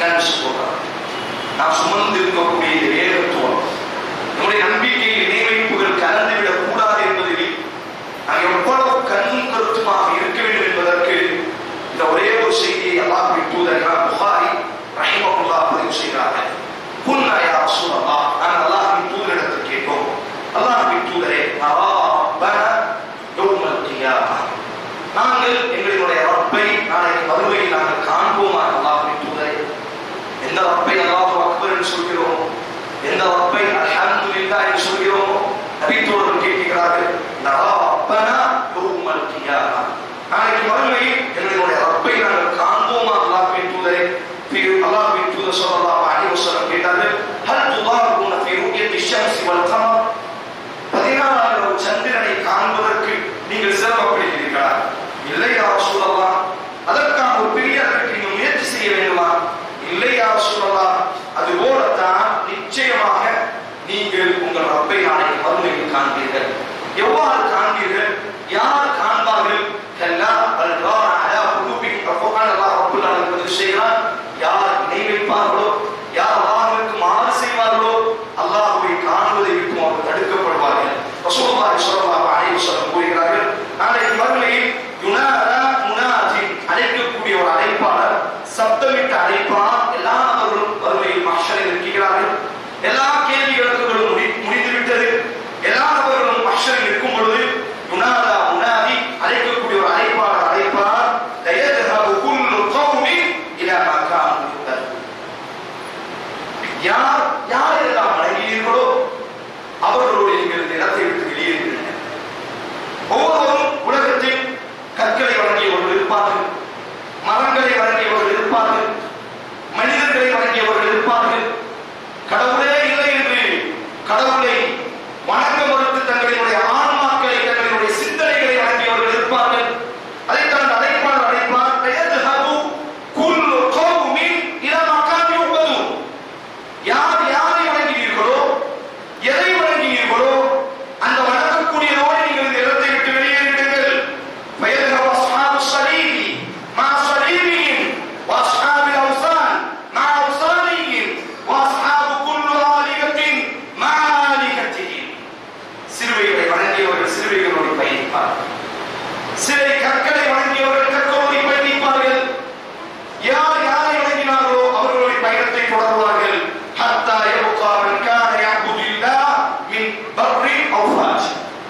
நினைச்சு போகிறார். நாம் சுமந்து இருக்கக்கூடிய வேகத்துவம் நம்முடைய நம்பிக்கையில் இணைவைப்புகள் கலந்துவிடக் கூடாது என்பதில் நாம் எவ்வளவு கண்ணும் கருத்துமாக இருக்க வேண்டும் என்பதற்கு இந்த ஒரே ஒரு செய்தியை அல்லாஹ்வின் தூதர் இமாம் புகாரி ரஹிமஹுல்லாஹ் பதிவு செய்கிறார்கள். குன்னா யா ரசூலல்லாஹ், நாங்கள் அல்லாஹ்வின் தூதரிடத்தில் கேட்டோம், அல்லாஹ்வின் தூதரே, நரா ரப்பனா யௌமல் கியாமஹ், நாங்கள் எங்களுடைய ரப்பை நாளைக்கு மறுமையில் நாங்கள் காண்போமா? அல்லாஹ்வின் தூதரே, எந்த ரப்பை அல்லாஹு அக்பர் என்று சொல்கிறோம், எந்த ரப்பை அல்ஹம்துலில்லாஹ் என்று சொல்கிறோம்? நபி தோழர்கள் கேட்கிறார்கள், நரா ரப்பனா யௌமல் கியாமஹ், நாளைக்கு மறுமையில் எங்களுடைய ரப்பை நாங்கள் காண்போமா? அல்லாஹ்வின் தூதரே, அல்லாஹ்வின் தூதர் ஸல்லல்லாஹு அலைஹி வஸல்லம் கேட்டார்கள், ஹல் துதாருன ஃபீ ருயத்தி ஷம்ஸி வல் கமர், பதினாறாம் சந்திரனை காண்பதற்கு நீங்கள் சிரமப்படுகிறீர்களா? இல்லை யா ரசூலல்லாஹ், அதற்காக ஒரு பெரிய அளவுக்கு நீங்கள் முயற்சி செய்ய வேண்டுமா? இல்லை யா ரசூலல்லாஹ், அது போலத்தான் நிச்சயமாக நீங்கள் உங்கள் ரப்பை நாளைக்கு மறுமையில் காண்பீர்கள். எவ்வாறு காண்பீர்கள்? யார் காண்பார்கள்? கல்லா பல் ரான அலா குலூபிஹிம், அல்லாஹ் ரப்பல் ஆலமீன் பதிவு செய்கிறார், யார் இணை வைப்பார்களோ, யார் அல்லாஹ்வுக்கு மாறு செய்வார்களோ, அல்லாஹ்வை காண்பதை விட்டு அவர்கள் தடுக்கப்படுவார்கள். ரசூலுல்லாஹி ஸல்லல்லாஹு அலைஹி வஸல்லம் கூறுகிறார்கள், நாளைக்கு மறுமையில் யுனாதா முனாஜி, அழைக்கக்கூடிய ஒரு அழைப்பாளர், சப்தமிட்டு அழைப்பார். எல்லா நபர்களும் மறுமையில் மஹ்ஷரில் இருக்கிறார்கள். எல்லா கேள்வி கணக்குகளும் முடிந்துவிட்டது. எல்லா நபர்களும் மஹ்ஷரில் இருக்கும் பொழுது யுனாதா முனாதி, அழைக்கக்கூடிய ஒரு அழைப்பாளர் அழைப்பார். லயத்ஹபு குல்லு கௌமின் இலா மா கானூ யஃதலூன், யார் யாரெல்லாம் வணங்கினீர்களோ அவர்களோடு நீங்கள் இந்த இடத்தை விட்டு வெளியேறுகிறீர்கள். ஒவ்வொருவரும் உலகத்தில் கற்களை வழங்கியவர்கள் இருப்பார்கள், மரங்களை வழங்கியவர்கள் இருப்பார்கள், மனிதர்களை வழங்கியவர்கள் இருப்பார்கள். கடவுளே இல்லை என்று கடவுளை வணங்க மறுத்து தங்களுடைய ஆன்மாக்களை, தங்களுடைய சிந்தனைகளை வழங்கியவர்கள் இருப்பார்கள். அதைத்தான் அழைப்பாளர் அழைப்பார், லயத்ஹபு குல்லு கௌமின் இலா மா கானூ யஃதலூன், யார் யாரை வணங்கினீர்களோ, எதை வணங்கினீர்களோ, அந்த வணங்கக்கூடியதோடு நீங்கள் இந்த இடத்தை விட்டு வெளியேறிவிடுங்கள். ஃபயத்ஹபு அஸ்ஹாபு ஸலீபி மா ஸலீபிஹிம் வ அஸ்ஹாபுல் அவ்சான் மா அவ்சானிஹிம் வ அஸ்ஹாபு குல்லு ஆலிகத்தின் மா ஆலிகத்திஹிம், சிலுவைகளை வணங்கியவர்கள் சிலுவைகளோடு பயணிப்பார்கள், சிலை கற்களை வணங்கியவர்கள் கற்களோடு பயணிப்பார்கள். யார் யாரை வணங்கினார்களோ அவர்களுடைய பயணத்தை தொடர்வார்கள். ஹத்தா யப்கா மன் கான யஅபுதுல்லாஹ் மின் பர்ரி அவ் ஃபாஜ்,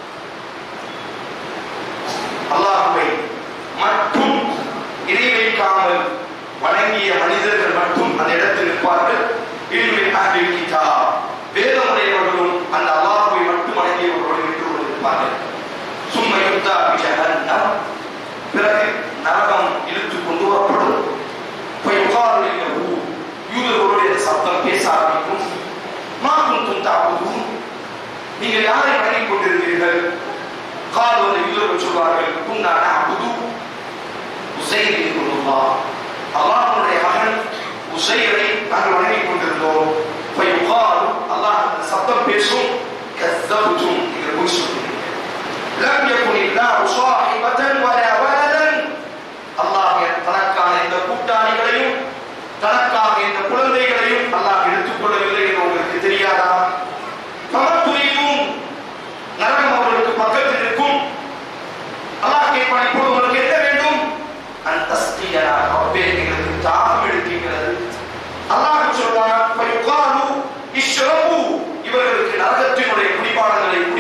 அல்லாஹ்வை மட்டும் இணை வைக்காமல் வணங்கிய மனிதர்கள் மட்டும் அந்த இடத்தில் நிற்பார்கள். இல்மின் அஹ்லில் கிதாப், வேதமுடையவர்களும் அந்த அல்லாஹ்வை மட்டும் வணங்கியவர்களோடு நின்று கொண்டிருப்பார்கள். சும்ம யுக்தா பி ஜஹன்னம், பிறகு நரகம் இழுத்து கொண்டு வரப்படும். ஃபயுகாலு லஹு, யூதர்களுடைய சப்தம் பேச ஆரம்பிக்கும். மா குன்தும் தஅபுதூன், நீங்கள் யாரை வணங்கிக் கொண்டிருந்தீர்கள்? காலு, அந்த யூதர்கள் சொல்வார்கள், குன்னா நஅபுது உஸைர் இப்னுல்லாஹ், அல்லாஹ்வுடைய மகன் உஸைரை நாங்கள் வணங்கிக் கொண்டிருந்தோம். ஃபயுகாலு, அல்லாஹ் அந்த சப்தம் பேசும், கஸ்ஸப்தும், நீங்கள் பொய் சொன்னீர்கள். லம் யகுனில்லாஹு ஸாஹிபதன் வலா வலதன், அல்லாஹ் தனக்கான இந்த கூட்டாளிகளையும் தனக்காக இந்த குழந்தைகளையும் அல்லாஹ் எடுத்துக் கொள்ளவில்லை என்று உங்களுக்கு தெரியாதா? பமத்துரியும், நரகம் அவர்களுக்கு பக்கத்தில் இருக்கும். அல்லாஹ் கேட்பான், இப்போது உங்களுக்கு என்ன வேண்டும்? அன்தஸ்கியனா, ரப்பே எங்களுக்கு தாகம் எடுக்கிறது. அல்லாஹ் சொல்வான், ஃபயுகாலு இஷ்ரபு, இவர்களுக்கு நரகத்தினுடைய குடிபானங்களை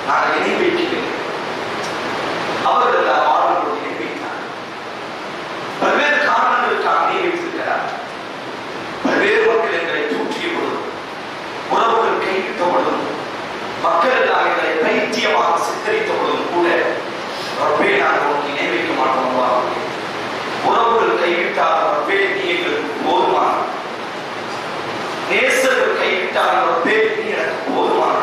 நான் இணை வைக்கிறேன். அவர்கள் வாழ்வோடு இணை வைத்தார். பல்வேறு காரணங்களுக்காக இணை வைத்திருக்கிறார். பல்வேறு மக்கள் எங்களை தூக்கிய பொழுதும், உறவுகள் கைவிட்ட பொழுதும், மக்கள் எல்லாம் எங்களை பைத்தியமாக சித்தரித்த பொழுதும் கூட ரப்பே நாங்கள் உனக்கு இணை வைக்க மாட்டோம். உறவுகள் கைவிட்டால் ரப்பே நீ எங்களுக்கு போதுமான, நேசர்கள் கைவிட்டால் ரப்பே நீ எனக்கு போதுமான.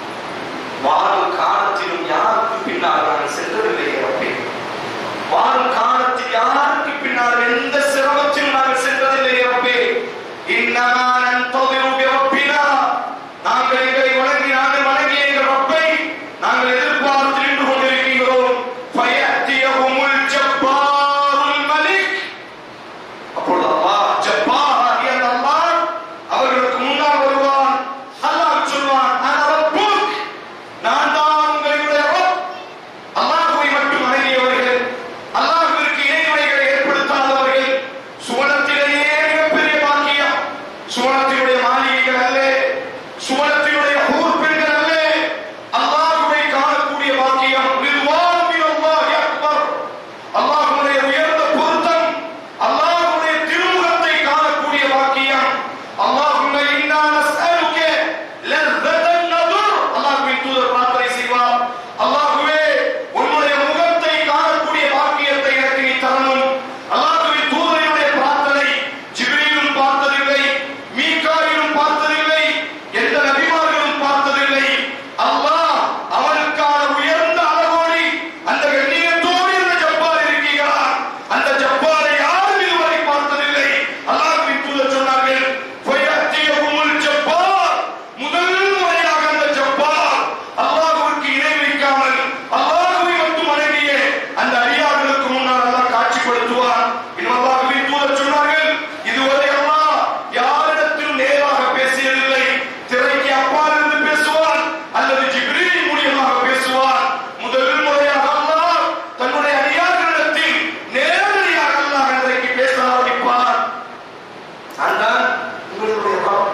வாழும் காலத்திலும் யாருக்கு பின்னால் நாங்கள் சென்றதில்லையே ரப்பே. வாழும் காலத்தில் யாருக்கு பின்னால் எந்த சிரமத்திலும் நாங்கள் சென்றதில்லையே ரப்பே. இன்னமா நன்ததிரு பிரப்பினா, நாங்கள் எங்களை வணங்கி நாங்கள் வணங்கிய எங்கள் ரப்பை நாங்கள் எதிர்பார்த்து நின்று கொண்டிருக்கிறோம். ஃபயத்தியஹுமுல் ஜப்பாருல் மலிக். அப்பொழுது அல்லாஹ் ஜப்பார் ஆகிய அல்லாஹ் அவர்களுக்கு முன்னால் வருவான். அல்லாஹ் சொல்வான், அன ரப்புக், நான் தான் உங்களுடைய ரப். அல்லாஹ்வை மட்டும் வணங்கியவர்கள், அல்லாஹ்விற்கு இணைகளை ஏற்படுத்தாதவர்கள் சுவனத்திலேயே மிகப்பெரிய பாக்கியம். சுவனத்தினுடைய மாளிகைகள் அல்ல, சுவனத்தினுடைய ஹூர் பெண்கள் அல்ல, அல்லாஹ்வை காணக்கூடிய பாக்கியம். ரிதுவான் மினல்லாஹி அக்பர். அல்லாஹ்வுடைய உயர்ந்த பொருத்தம், அல்லாஹ்வுடைய திருமுகத்தை காணக்கூடிய பாக்கியம். அல்லாஹும்ம இன்னா நஸ்அலுக லzzatan நதுர். அல்லாஹ்வின் தூதர் பிரார்த்தனை செய்வார், அல்லாஹ்வே உன்னுடைய முகத்தை காணக்கூடிய பாக்கியத்தை எனக்கு நீ தரணும். அல்லாஹ்வின் தூதரினுடைய பிரார்த்தனை ஜிப்ரீலும் பார்த்ததில்லை, மீகாயிலும் பார்த்ததில்லை, எந்த நபிமார்களும் பார்த்ததில்லை. அல்லாஹ் அவனுக்கான உயர்ந்த அழகோடி அந்த கண்ணியத்தோடு இந்த ஜப்பார் இருக்கிறார். அந்த ஜப்பாரை யாரும் இதுவரை பார்த்ததில்லை. அல்லாஹ்வின் தூதர் சொன்னார்கள், ஃபயத்தியஹுமுல் ஜப்பார். முதல் முறையாக அந்த ஜப்பார் அல்லாஹ்வுக்கு இணை வைக்காமல் அல்லாஹ்வை மட்டும் வணங்கிய அந்த அடியார்களுக்கு முன்னால் அல்லாஹ் காட்சிப்படுத்துவான். இன்னும் அல்லாஹ்வின் தூதர் சொன்னார்கள், இதுவரை அல்லாஹ் யாரிடத்திலும் நேராக பேசியதில்லை. திரைக்கு அப்பால் இருந்து பேசுவான் அல்லது ஜிப்ரீல் மூலமாக பேசுவான். முதல் முறையாக அல்லாஹ் தன்னுடைய அடியார்களிடத்தில் நேரடியாக அல்லாஹ் இன்றைக்கு பேச ஆரம்பிப்பான். அதான் உங்களுடைய ரப்.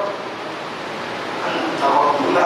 அந்த ரப்புல்லா,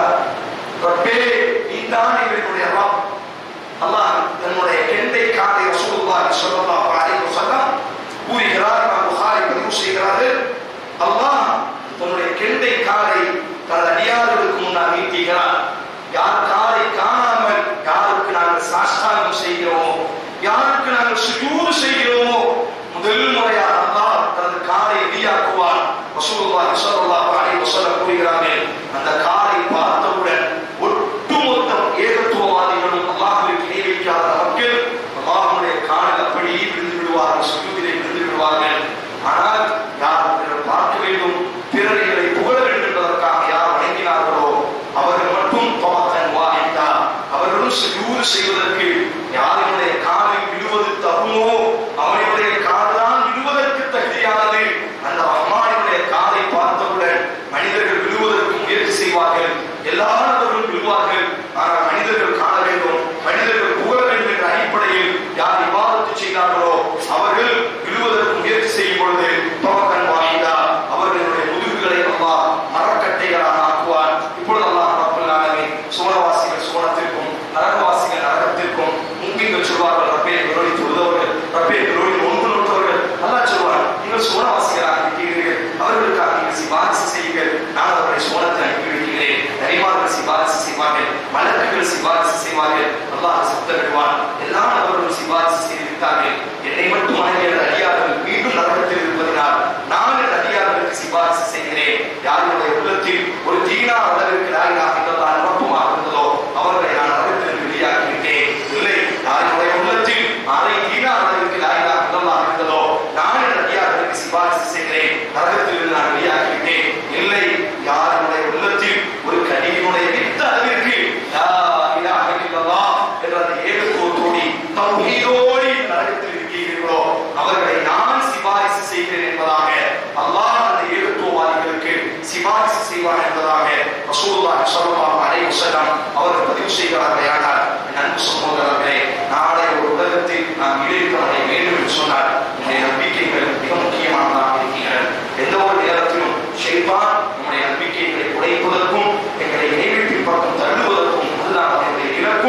ரப்பே நீதான் எங்களுடைய ரப். அல்லாஹ் தன்னுடைய கெண்டை காதை ரசூலுல்லாஹி ஸல்லல்லாஹு அலைஹி வஸல்லம் கூறுகிறார். இமாம் புகாரி பதிவு செய்கிறார்கள், அல்லாஹ் தன்னுடைய கெண்டை காதை தனது அடியார்களுக்கு முன்னால் நீட்டுகிறார். யார் காதை காணாமல் யாருக்கு நாங்கள் சாஷ்டாங்கம் செய்கிறோமோ, யாருக்கு நாங்கள் சுஜூது செய்கிறோமோ, முதல் முறையாக அல்லாஹ் தனது காதை வெளியாக்குவார். ரசூலுல்லாஹி ஸல்லல்லாஹு அலைஹி வஸல்லம் கூறுகிறார்கள், அந்த காதை பார்த்தவுடன் ஒட்டுமொத்த ஏகத்துவவாதிகளும் அல்லாஹ்விற்கு இணை வைக்காத மக்கள் அல்லாஹ்வுடைய காலில் அப்படியே விழுந்து விடுவார்கள், சுஜூதிலே விழுந்து விடுவார்கள். ஆனால் யார் பிறர் பார்க்க வேண்டும், பிறர்களை புகழ வேண்டும் என்பதற்காக யார் வணங்கினார்களோ அவர்கள் மட்டும் தவத்தன் வாஹிதா, அவர்களும் சுஜூது செய்வதற்கு யாருடைய காலில் விழுவது தகுமோ அவனுடைய கால்தான் விழுவதற்கு தகுதியானது. அந்த ரஹ்மானுடைய காலை பார்த்தவுடன் மனிதர்கள் விழுவதற்கு முயற்சி செய்வார்கள், எல்லா நபர்களும் விழுவார்கள். ஆனால் மனிதர்கள் காண வேண்டும், மனிதர்கள் புகழ வேண்டும் என்ற அடிப்படையில் யார் இபாதத்து செய்தார்களோ அவர்கள் விழுவதற்கு முயற்சி செய்யும் பொழுது தவத்தன் வாஹிதா, அவர்களுடைய முதுகுகளை அல்லாஹ் மரக்கட்டைகளாக ஆக்குவார். இப்பொழுது அல்லாஹ் ரப்பல் ஆலமீன் சுவனவாசிகள் சுவனத்திற்கும் நரகவாசிகள் நரகத்திற்கும், முக்மீன்கள் சொல்வார்கள், ரப்பே எங்களோடு தொழுதவர்கள், ரப்பே எங்களோடு நோன்பு நோற்றவர்கள். அல்லாஹ் சொல்வார், நீங்கள் சுவனவாசிகளாக இருக்கிறீர்கள், அவர்களுக்காக நீங்கள் சிபாரிசு செய்யுங்கள், நான் அவர்களை சுவனத்தை அனுப்பி வைக்கிறேன். நபிமார்கள் சிபாரிசு செய்வார்கள், மலக்குகள் சிபாரிசு செய்வார்கள். அல்லாஹ் சப்தமிடுவான், எல்லா நபர்களும் சிபாரிசு செய்திருக்கிறார்கள். என்னை மட்டும் வணங்கிய அடியார்கள் மீண்டும் நரகத்தில் இருப்பதனால் நான் என் அடியார்களுக்கு சிபாரிசு செய்கிறேன். யாருடைய உள்ளத்தில் ஒரு தீனா அளவிற்கு லா இலாஹ இல்லல்லாஹ் நிரப்பமாக இருந்ததோ அவர்களை நான் நரகத்தில் வெளியாக்கிவிட்டேன். இல்லை, யாருடைய உள்ளத்தில் அரை தீனா அளவிற்கு லா இலாஹ இல்லல்லாஹ் இருந்ததோ நான் என் அடியார்களுக்கு சிபாரிசு செய்கிறேன், நரகத்தில் நான் வெளியாக்கிவிட்டேன். இல்லை, யாருடைய உள்ளத்தில் ஒரு கனியினுடைய வித்த அளவிற்கு லா இலாஹ இல்லல்லாஹ் என்ற அந்த ஏகத்துவத்தோடு தௌஹீதோடு நரகத்தில் இருக்கிறீர்களோ அவர்களை நான் சிபாரிசு செய்கிறேன் என்பதாக அல்லாஹ் அந்த ஏகத்துவவாதிகளுக்கு சிபாரிசு செய்வான் என்பதாக ரசூலுல்லாஹி ஸல்லல்லாஹு அலைஹி வஸல்லம் அவர்கள் பதிவு செய்கிறார்கள். ஆனால் அன்பு சகோதரர்களே, நாளை ஒரு உலகத்தில் நாம் ஈடுபட வேண்டும் என்று சொன்னால் நம்முடைய நம்பிக்கைகள் மிக முக்கியமானதாக இருக்கிறது. எந்த ஒரு நேரத்திலும் ஷைத்தான் நம்முடைய நம்பிக்கைகளை உடைப்பதற்கும் எங்களை இணைவிப்பின் பக்கம் தள்ளுவதற்கும் அதுதான் அவருடைய இலக்கு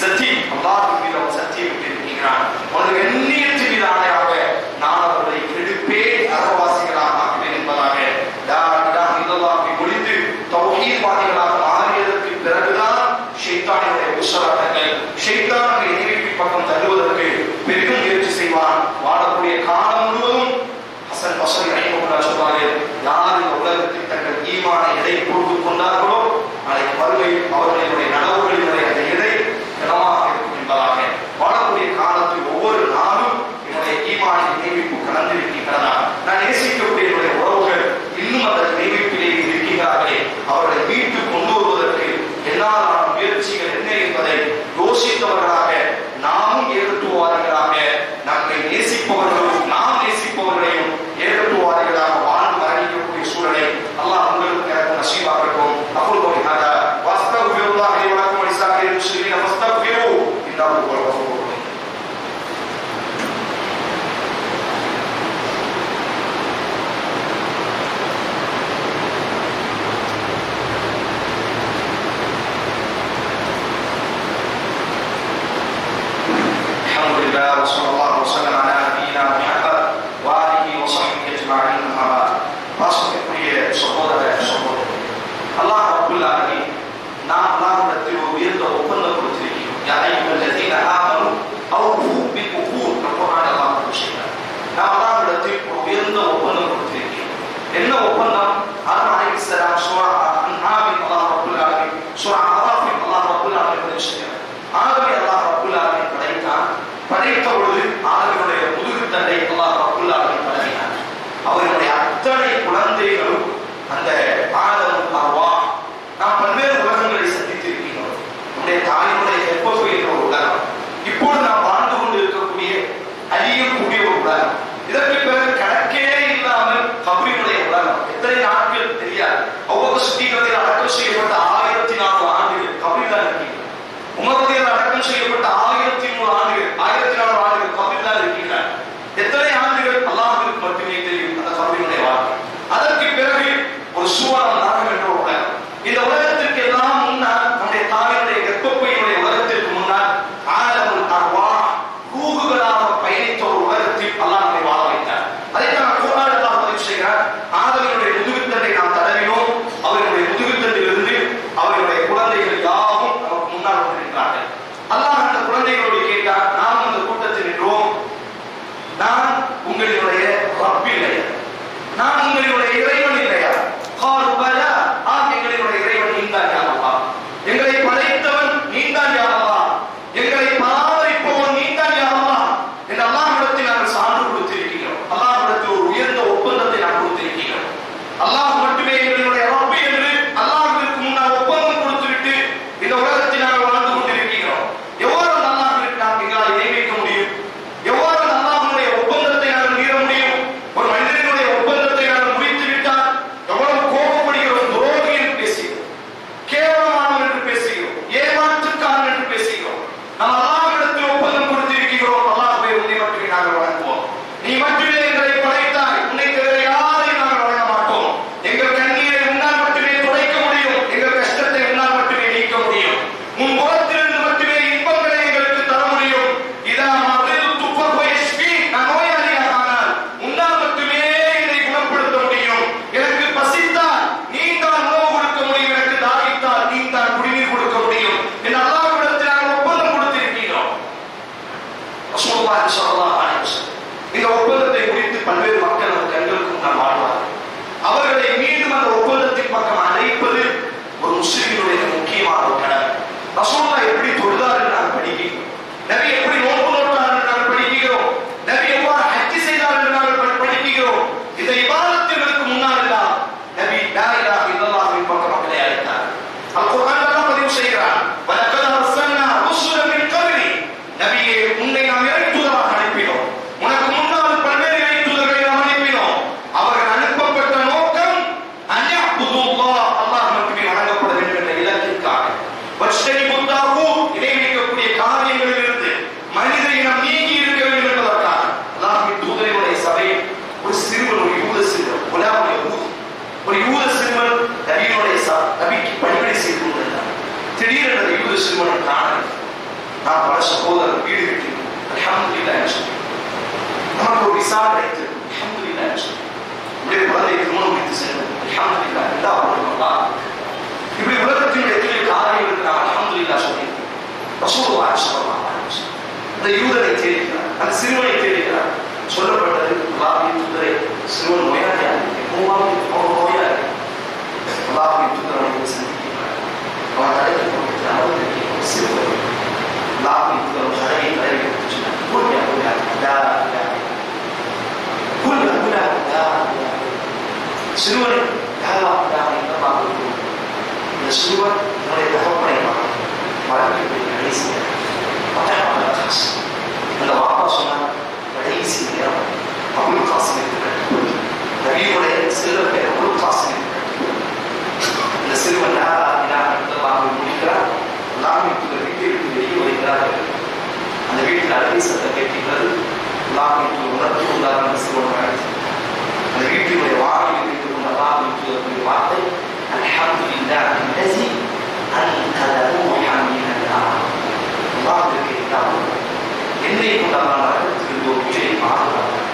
இஸ்ஸதி அல்லாஹ்வின் மீது அவன் சத்தியம் இருக்கிறான். அவனுடைய எண்ணியத்தின் மீது ஆணையாக நான் அவர்களை கெடுப்பேன், நரகவாசிகளாக ஆக்குவேன் என்பதாக லா இலாஹ இல்லல்லாஹ்வை ஒழித்து தௌஹீத்வாதிகளாக மாறியதற்கு பிறகுதான் ஷைத்தானுடைய உஷராட்டங்கள் ஷைத்தானுடைய இணைப்பின் பக்கம் தள்ளுவதற்கு பெரிதும் முயற்சி செய்வான். வாழக்கூடிய காலம் முழுவதும் ஹசன் பஸ்ரி ரஹிமஹுல்லாஹ் சொல்வார்கள், யார் இந்த உலகத்தில் தங்கள் ஈமானை எடை போட்டுக் கொண்டார்களோ நாளைக்கு மறுமையில் அவர்களுடைய நனவுகளினுடைய அந்த எடை கனமாக இருக்கும் என்பதாக வாழக்கூடிய காலத்தில் ஒவ்வொரு நாளும் என்னுடைய ஈமானின் நினைவிப்பு கலந்திருக்கின்றதா, நான் நேசிக்கக்கூடிய என்னுடைய உறவுகள் இன்னும் அந்த நினைவிப்பிலே இருக்கின்றார்களே, அவர்களை மீட்டு கொண்டு வருவதற்கு என்னாலான முயற்சிகள் என்ன என்பதை யோசித்தவர்களாக நாமும் ஏகத்துவவாதிகளாக நம்மை நேசிப்பவர்களும் நாம் நேசிப்பவர்களையும் ஏகத்துவவாதிகளாக வாழ்ந்து மரணிக்கக்கூடிய சூழலை அல்லாஹ் உங்களுக்கு எனக்கு நசீபாக இருக்கும். அகுல் கோலி ஹாதா வஸ்தக்ஃபிருல்லாஹ் லி வ லக்கும் வ லிஸாஇரில் முஸ்லிமீன ஃபஸ்தக்ஃபிரு இன்னஹு ஹுவல் கஃபூர் ரஹீம். وصلى الله وسلم على نبينا محمد وآله وصحبه أجمعين. أما بعد. பாசத்திற்குரிய சகோதர சகோதரி, அல்லாஹ் ரப்பல் ஆலமீன் நாம் அல்லாஹ்விடத்தில் ஒரு உயர்ந்த ஒப்பந்தம் கொடுத்திருக்கிறோம். யா அய்யுஹல்லதீன ஆமனு அவ்ஃபூ பில் உகூத். குர்ஆன் அல்லாஹ் சொல்கிறார், நாம் அல்லாஹ்விடத்தில் ஒரு உயர்ந்த ஒப்பந்தம் கொடுத்திருக்கிறோம். என்ன ஒப்பந்தம்? ஆதம் அலைஹிஸ்ஸலாம் சூரா அன்ஆமில் அல்லாஹ் ரப்பல் ஆலமீன் சூரா அராஃபில் அல்லாஹ் ரப்பல் ஆலமீன் சொல்கிறார், ஆதமை அல்லாஹ் ரப்பல் ஆலமீன் படைத்தான். படைத்த பொழுது ஆதமுடைய முதுகுத்தண்டை அல்லாஹ் ரப்பல் ஆலமீன் படைத்தான். அவர்களுடைய அத்தனை குழந்தைகளும் அந்த ஆதம் ஹவ்வா. நாம் பல்வேறு உலகங்களை சந்தித்திருக்கிறோம். நம்முடைய தாயினுடைய கர்ப்பப்பை என்ற ஒரு உலகம், இப்போது நாம் வாழ்ந்து கொண்டு இருக்கக்கூடிய அழியக்கூடிய ஒரு உலகம், இதற்கு பிறகு கணக்கே இல்லாமல் கபரினுடைய உலகம். எத்தனை நாட்கள் தெரியாது. ஒவ்வொரு சுத்திகளில் அடக்கம் செய்யப்பட்ட ஆயிரத்தி நாலு ஆண்டுகள் கபரில் தான் இருக்கிறது. உமரதியில் அடக்கம் செய்யப்பட்ட ஆயிரத்தி மூணு ஆண்டுகள் ஆயிரத்தி நாலு ஆண்டுகள் கபரில் தான் இருக்கிறார். எத்தனை ஆண்டுகள் அல்லாஹ்விற்கு மட்டுமே தெரியும் அந்த கபரினுடைய வாழ்க்கை. அதற்கு பிறகு ஒரு சுவனம் நரகம் என்ற உலகம். இந்த உலகத்திற்கு எல்லாம் முன்னால் நம்முடைய தாயினுடைய கர்ப்பப்பையினுடைய உலகத்திற்கு முன்னால் ஆலமுல் அர்வாஹ் ரூஹுகளாக பயணித்த ஒரு உலகத்தில் அல்லாஹ் நம்மை வாழ வைத்தார். அதைத்தான் குர்ஆன் அல்லாஹ் பதிவு செய்கிறார். ஆதமினுடைய முதுகுத்தண்டை நாம் தடவினோம். அவர்களுடைய முதுகுத்தண்டிலிருந்து அவர்களுடைய குழந்தைகள் யாவும் நமக்கு முன்னால் வந்திருக்கிறார்கள். அல்லாஹ் அந்த குழந்தைகளோடு கேட்டார், நாம் அந்த கூட்டத்தில் நின்றோம், நான் உங்களுடைய ரப் இல்லையா, நான் உங்களுடைய இறைவன் இல்லையா? காலு பலா, ஆம் எங்களுடைய இறைவன் நீதான் யா அல்லாஹ், எங்களை படைத்தவன் நீதான் யா அல்லாஹ், எங்களை பராமரிப்பவன் நீதான் யா அல்லாஹ் என்று அல்லாஹ்விடத்தில் நாங்கள் சான்று கொடுத்திருக்கிறோம். அல்லாஹ்விடத்தில் ஒரு உயர்ந்த ஒப்பந்தத்தை நாம் கொடுத்திருக்கிறோம். அல்லாஹ் மட்டுமே எங்களுடைய ரப் என்று அல்லாஹ்விற்கு முன்னால் ஒப்பந்தம் கொடுத்துவிட்டு இந்த உலகத்தில் நாங்கள் வாழ்ந்து கொண்டிருக்கிறோம். எவ்வாறு அல்லாஹ்விற்கு நாம் எங்களால் இணை வைக்க முடியும்? எவ்வாறு அல்லாஹ்வுடைய ஒப்பந்தத்தை நாங்கள் மீற முடியும்? ஒரு மனிதனுடைய ஒப்பந்தத்தை நாங்கள் முடித்து விட்டால் எவ்வளவு கோபப்படுகிறோம், துரோகி என்று பேசுகிறோம், கேவலமானவன் என்று பேசுகிறோம், ஏமாற்றுக்காரன் என்று பேசுகிறோம். நாம் அல்லாஹ்விடத்தில் ஒப்பந்தம் கொடுத்திருக்கிறோம், அல்லாஹ்வை உன்னை மட்டுமே நாங்கள் வணங்குவோம், நீ மட்டுமே எங்களை படைத்தாய், உன்னை தவிர யாரையும் நாங்கள் வணங்க மாட்டோம், எங்கள் கண்ணீரை உன்னால் மட்டுமே துடைக்க முடியும், எங்கள் கஷ்டத்தை உன்னால் மட்டுமே நீக்க முடியும், உன் புறத்திலிருந்து மட்டுமே இன்பங்களை எங்களுக்கு தர முடியும். இதா மரிது துஃபஹு யஷ்ஃபி, நான் நோயாளியாக ஆனால் உன்னால் மட்டுமே என்னை குணப்படுத்த முடியும். எனக்கு பசித்தால் நீ தான் உணவு கொடுக்க முடியும், எனக்கு தாகித்தால் நீ தான் குடிநீர் கொடுக்க முடியும் என்று அல்லாஹ்விடத்தில் நாங்கள் ஒப்பந்தம் கொடுத்திருக்கிறோம். ரசூலுல்லாஹி ஸல்லல்லாஹு அலைஹி வஸல்லம் இந்த ஒப்பந்தத்தை குறித்து பல்வேறு மக்கள் அந்த கண்களுக்கு முன்னால் வாழ்வார்கள். அவர்களை மீண்டும் அந்த ஒப்பந்தத்தின் பக்கம் அழைப்பது ஒரு முஸ்லிமினுடைய முக்கியமான ஒரு கடமை. ரசூலுல்லாஹ் எப்படி தொழுதார் என்று நாங்கள் படிக்கிறோம், நபி எப்படி நோன்பு நோட்டார் என்று நாங்கள் படிக்கிறோம், நபி எவ்வாறு ஹஜ் செய்தார் என்று நாங்கள் படிக்கிறோம். இந்த இபாதத்துகளுக்கு முன்னால் எல்லாம் நபி லா இலாஹ இல்லல்லாஹ்வின் பக்கம் மக்களை அழைத்தார். அல் குர்ஆன் அல்லாஹ் பதிவு செய்கிறார், வலகத் அர்சல்னா ருசுலன் மின் கப்லி, நபியே உன்னை நாம் இறை தூதராக அனுப்பினோம், உனக்கு முன்னால் பல்வேறு இறை தூதர்களை நாம் அனுப்பினோம். அவர்கள் அனுப்பப்பட்ட நோக்கம் அன்யஅ்புதுல்லாஹ், அல்லாஹ் மட்டுமே வணங்கப்பட வேண்டும் என்ற இலக்கிற்காக. வஜ்தனிபு தாகூத், இணை வைக்கக்கூடிய காரியங்களில் இருந்து மனித இனம் நீங்கி இருக்க வேண்டும் என்பதற்காக அல்லாஹ்வின் தூதரினுடைய சபையில் ஒரு சிறுவன், ஒரு யூத சிறுவன், குலாம் யஹூத், ஒரு யூத சிறுவன் நபியினுடைய நபிக்கு பணிவிடை செய்து கொண்டிருந்தார். திடீரென்று யூத சிறுவனை காணவில்லை. நான் பல சகோதரர் வீடு கட்டினோம், அல்ஹம்துலில்லாஹ் சொல்றேன். நமக்கு ஒரு விசா கிடைத்தது, அல்ஹம்துலில்லாஹ் சொல்றேன். இப்படி குழந்தை திருமணம் முடித்து செல்லும், அல்ஹம்துலில்லாஹ். எல்லா பொருளும் இப்படி உலகத்தின் எத்தனை காரியம் இருக்கிறார், அல்ஹம்துலில்லாஹ் சொல்றேன். ரசூலுல்லாஹி ஸல்லல்லாஹு அலைஹி வஸல்லம் அந்த யூதனை தேடிக்கிறார், அந்த சிறுவனை தேடிக்கிறார். சொல்லப்பட்டது, அல்லாஹ்வின் தூதரே, சிறுவன் நோயாளியாக நோயாளி அல்லாஹ்வின் தூதரை சந்திக்கிறார். அவன் தலையை கொடுக்கிறார், சிறுவன் அல்லாஹ்வின் தூதர் தலையை தலையை கொடுத்து சொன்னார், கூறியா கூறியா கூறியா கூறியா சிறுவனை இந்த சிறுவன் என்னுடைய தகப்பனை வளர்க்கக்கூடிய கடைசி அந்த வாப்பா சொன்னார், கடைசி நேரம் அபுல் காசிம் இருக்கிறார், நபியுடைய செல்வத்தை அபுல் காசிம் இருக்கிறார். இந்த சிறுவன் முடிக்கிறார், அல்லாஹ்வின் தூதர் வீட்டிற்கு வெளியே வருகிறார்கள். அந்த வீட்டில் அழகை சத்தம் கேட்கிறது. அல்லாஹ்வின் தூதர் உணர்ச்சி உள்ளார். அந்த சிறுவன் அந்த வீட்டினுடைய வாயில் வைத்துக் கொண்ட அல்லாஹ்வின் தூதருடைய வார்த்தை, அல்ஹம்துலில்லாஹ் அல்லஸி அன்கத ரூஹன் மினல்லாஹ். அல்லாஹ்வுக்கு என்னை கொண்டால் நரகத்திலிருந்து ஒரு உயிரை பாதுகாத்தார்,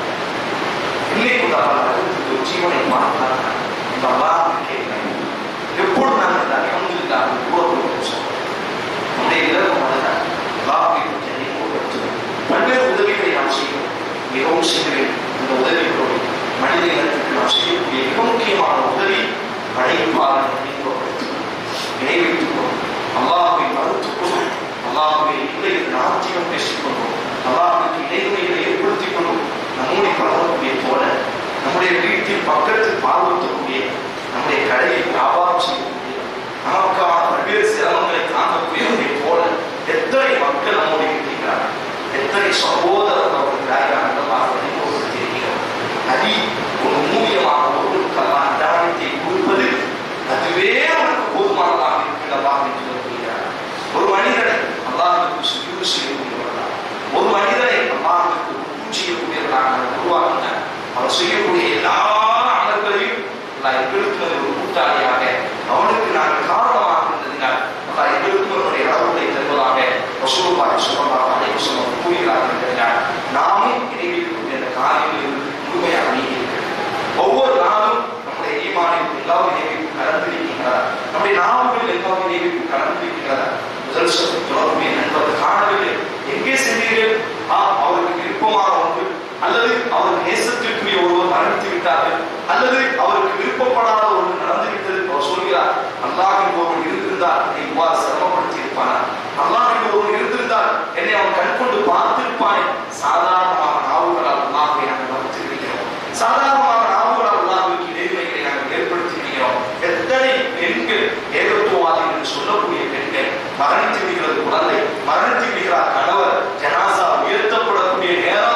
என்னை கொண்டால் நரகத்திலிருந்து ஒரு ஜீவனை பாதுகாத்தார். இந்த அல்லாஹ்வுக்கு எப்போது நாங்கள் இந்த அல்ஹம்துலில்லாஹ் கூறப்படும் சொல்றோம். நம்முடைய இலக்கம் அதுதான், அல்லாஹ்வை பற்றி நினைவுபடுத்துவோம். பல்வேறு உதவிகளை நாம் செய்வோம், மிகவும் செய்கிறேன். இந்த உதவிகளோடு மனித இனத்திற்கு நாம் செய்யக்கூடிய மிக முக்கியமான உதவி படைப்பாளரை நினைவுபடுத்துவோம், நினைவைத்துவோம். அல்லாஹ்வை மறுத்துக் கொள்வோம், அல்லாஹ்வை இல்லை நாத்தியம் பேசிக்கொள்வோம், அல்லாஹ்வுக்கு இடைவெளிகளை ஏற்படுத்திக் கொள்வோம். நம்முடைய பழகக்கூடிய போல நம்முடைய வீட்டில் பக்கத்தில் பார்வைத்தக்கூடிய, நம்முடைய கடையை வியாபாரம் செய்யக்கூடிய, நமக்கான பல்வேறு சிரமங்களை தாங்கக்கூடியவர்களை போல எத்தனை மக்கள் நம்முடைய இருக்கிறார்கள், எத்தனை சகோதரர் அவர்கள் அறிமுகப்படுத்தியிருக்கிறோம். அதி ஒரு மூலியமாக ஒருவருக்கெல்லாம் அதாயத்தை கொடுப்பது அதுவே அவருக்கு போதுமானதாக இருக்கிறதாக என்று சொல்கிறார். ஒரு மனிதனை அல்லாஹ்வுக்கு சுஜூது செய்யக்கூடியவர்களாக, ஒரு மனிதனை அல்லாஹ்வுக்கு ருக்கு செய்யக்கூடியவர்களாக உருவாக்கினார். அவர் செய்யக்கூடிய எல்லா அமல்களையும் எங்களுக்கு ஒரு கூட்டாளியாக, அவனுக்கு நாங்கள் காரணமாக இருந்ததினால் அல்லாஹ் எங்களுக்கு அவருடைய அளவுகளை தருவதாக ரசூலுல்லாஹி ஸல்லல்லாஹு அலைஹி வஸல்லம் கூறுகிறார்கள் என்றால், நாமும் இணைவிக்கக்கூடிய அந்த காரியங்களில் முழுமையாக நீங்கியிருக்கிறது. ஒவ்வொரு நாளும் நம்முடைய ஈமானில் எல்லா இணைவிக்கும் கலந்திருக்கின்றதா, நம்முடைய நாவுகளில் எல்லா இணைவிக்கும் கலந்திருக்கிறதா. முதல் சொல் தொடர்புடைய நண்பர் காணவில்லை, எங்கே சென்றீர்கள்? அவருக்கு விருப்பமான ஒன்று, அல்லது அவருக்கு நேசத்திற்குரிய ஒருவர் மரணித்து விட்டார்கள், அல்லது அவருக்கு விருப்பப்படாத ஒன்று நடந்துவிட்டது. அவர் சொல்கிறார், அல்லாஹ்வின் ஒருவன் இருந்திருந்தால் என்னை இவ்வாறு சிரமப்படுத்தி இருப்பானா, அல்லாஹ்வின் ஒருவன் இருந்திருந்தால் என்னை அவன் கண்கொண்டு பார்த்திருப்பானே. சாதாரணமாக நாவுகளால் அல்லாஹ்வை நாங்கள் மறுத்து விடுகிறோம், சாதாரணமாக நாவுகளால் அல்லாஹ்வுக்கு இடைவெளிகளை நாங்கள் ஏற்படுத்தி விடுகிறோம். எத்தனை பெண்கள் ஏகத்துவவாதிகள் என்று சொல்லக்கூடிய பெண்கள் மரணித்து விடுகிறது குழந்தை, மரணித்து விடுகிறார் கணவர், ஜனாசா உயர்த்தப்படக்கூடிய நேரம்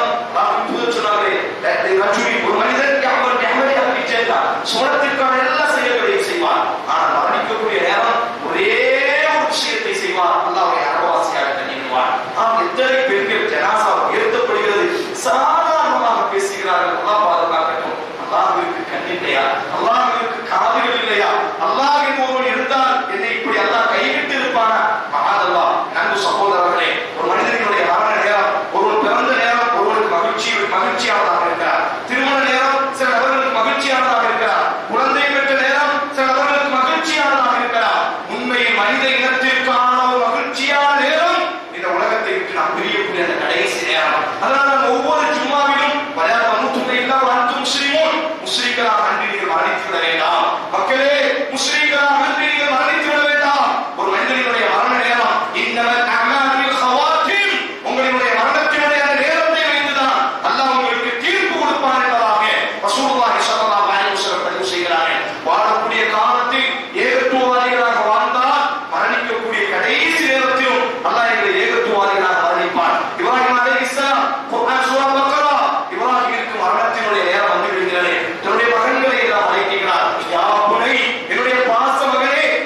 ஒரு மனிதன் சுவனத்திற்கான எல்லா செயல்களையும் செய்வார். ஆனால் மரணிக்கக்கூடிய நேரம் ஒரே ஒரு விஷயத்தை செய்வார், அல்லாஹ்வை அரவாசியாக நினைவார். ஆனால் எத்தனை பெண்கள் ஜனாசா உயர்த்தப்படுகிறது சாதாரணமாக பேசுகிறார்கள். அல்லாஹ் பாதுகாக்கட்டும். அல்லாஹ்விற்கு கண் இல்லையா, அல்லாஹ்விற்கு காதுகள் இல்லையா? அல்லாஹ்வின் ஒருவன் இருந்தால் என்னை இப்படி அல்லாஹ் கைவிட்டு இருப்பானா? மகாதல்லாஹ். நண்பு சகோதரர்களே, ஒரு மனிதனுடைய மரண நேரம், ஒருவன் பிறந்த நேரம் ஒருவனுக்கு மகிழ்ச்சி மகிழ்ச்சியானதாக இருக்கிறார். திருமண நேரம் சில நபர்களுக்கு மகிழ்ச்சியானதாக இருக்கிறார். குழந்தை பெற்ற நேரம் சில நபர்களுக்கு மகிழ்ச்சியானதாக இருக்கிறார். உண்மையில் மனித இனத்திற்கான ஒரு மகிழ்ச்சியான நேரம் இந்த உலகத்தை விட்டு நாம் பிரியக்கூடிய அந்த கடைசி நேரம். அதனால் நாம் ஒவ்வொரு ஜும்மாவிலும் வளையாத மூத்துமை இல்லா வாழ்த்தும் முஸ்லிமோன், முஸ்லிம்களாக அன்றி நீங்கள் மரணித்து விட வேண்டாம். மக்களே, முஸ்லிம்களாக அன்றி நீங்கள் மரணித்து விட வேண்டாம். ஒரு மனிதனுடைய மரண நேரம் இன்னமல் அஅமாலில் ஹவாத்திம், உங்களுடைய மரணத்தினுடைய அந்த நேரத்தை வைத்துதான் அல்லாஹ் உங்களுக்கு தீர்ப்பு கொடுப்பான் என்பதாக ரசூலுல்லாஹி ஸல்லல்லாஹு அலைஹி வஸல்லம் பதிவு செய்கிறார்கள். வாழக்கூடிய காலத்தில் ஏகத்துவவாதிகளாக வாழ்ந்தால் மரணிக்கக்கூடிய கடைசி நேரத்திலும் அல்லாஹ் எங்களை ஏகத்துவவாதிகளாக மரணிப்பான். இப்ராஹிம் அலைஹிஸ்ஸலாம் குர்ஆன் சூரா பக்ரா, இப்ராஹிமிற்கு மரணத்தினுடைய நேரம் வந்து விடுகிறது. தன்னுடைய மகன்களை எல்லாம் அழைக்கிறார். யா புனை, என்னுடைய பாச மகனே,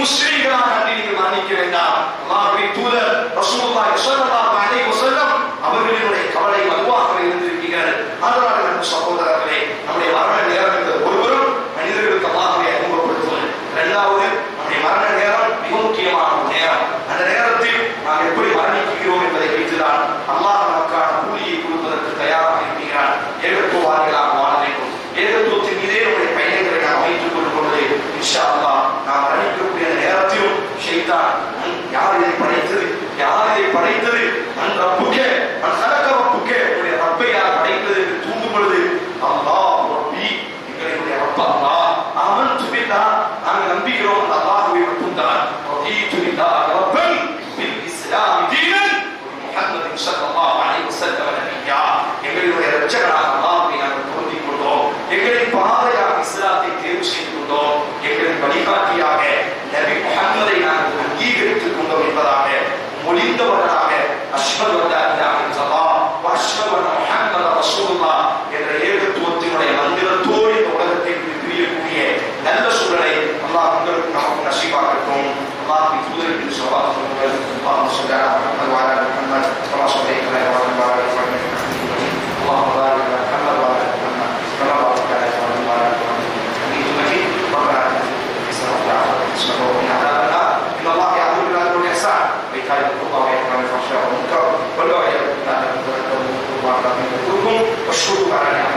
முஸ்லிம்களாக அன்றி நீங்கள் மரணிக்க வேண்டாம். அல்லாஹ்வின் தூதர் ரசூலுல்லாஹி ஸல்லல்லாஹு அலைஹி வஸல்லம் அவர்களினுடைய கவலை வலுவாக இருந்திருக்கிறார்கள். அதனால நம் சகோதரர்களே, நம்முடைய மரண நேரம் என்பது ஒருவரும் மனிதர்களுக்கு அல்லாஹ்வை அறிமுகப்படுத்துவது. இரண்டாவது, நம்முடைய மரண நேரம் மிக முக்கியமான ஒரு நேரம். அந்த நேரத்தில் நாம் எப்படி மரணிக்கிறோம் என்பதை வைத்துதான் அல்லாஹ் நமக்கான கூலியை கொடுப்பதற்கு தயாராக இருக்கிறான். ஏகத்துவவாதிகளாக வாழ வேண்டும். ஏகத்துவத்தின் மீதே நம்முடைய பயணங்களை நாம் அமைத்துக் கொள்ளும் பொழுது இன்ஷா அல்லாஹ் நாம் மரணிக்கக்கூடிய நேரத்திலும் ஷைத்தான் யார் இதை படைத்தது, யார் இதை படைத்தது, நன் ரப்புக்கே நன் சலக்க ரப்புக்கே, உங்களுடைய ரப்பை யார் படைத்தது என்று தூங்கும் பொழுது அல்லாஹ் ரப்பி, எங்களுடைய ரப்ப அல்லாஹ், ஆமன்து பில்லாஹ், நாங்கள் நம்புகிறோம் அந்த அல்லாஹ்வை மட்டும்தான், ரதீது பில்லாஹ் ரப்பன் பில் இஸ்லாம் தீனன் முஹம்மது ஸல்லல்லாஹு அலைஹி வஸல்லம் நபியா, எங்களுடைய இரட்சகராக அல்லாஹ்வை நாங்கள் பொருந்திக் கொண்டோம், எங்களின் பாதையாக இஸ்லாத்தை தேர்வு செய்து கொண்டோம், எங்களின் வழிகாட்டியாக நபி முஹம்மதை நாங்கள் அங்கீகரித்துக் கொண்டோம் என்பதாக மொழிந்தவர்களாக அஷ்ஹது அல்லா இலாஹ இல்லல்லாஹ் வ அஷ்ஹது அன்ன முஹம்மதர் ரசூலுல்லாஹ் என்ற ஏகத்துவத்தினுடைய மந்திரத்தோடு இந்த உலகத்தை பிரியக்கூடிய நல்ல சூழலை அல்லாஹ் உங்களுக்கு நமக்கு நசீபாக்கட்டும். அல்லாஹ்வின் தூதருக்கு ஸல்லல்லாஹு அலைஹி வஸல்லம் அல்லாஹ் ஸல்லல்லாஹு அலைஹி வஸல்லம் வஅலா முஹம்மத் கமா ஸல்லலைத அலா இப்ராஹீம் வ அலா இப்ராஹீம் அல்லாஹும்ம பாரிக் அலா முஹம்மத் வ அலா முஹம்மத் கமா பாரக்த அலா இப்ராஹீம் வ அலா இப்ராஹீம் இன்னக மஜீத். ربنا آتنا في الدنيا حسنة وقنا عذاب النار. إن الله يأمر بالعدل والإحسان وإيتاء ذي القربى وينهى عن الفحشاء والمنكر والبغي يعظكم لعلكم تذكرون. اذكروا الله العظيم يذكركم واشكروه على نعمته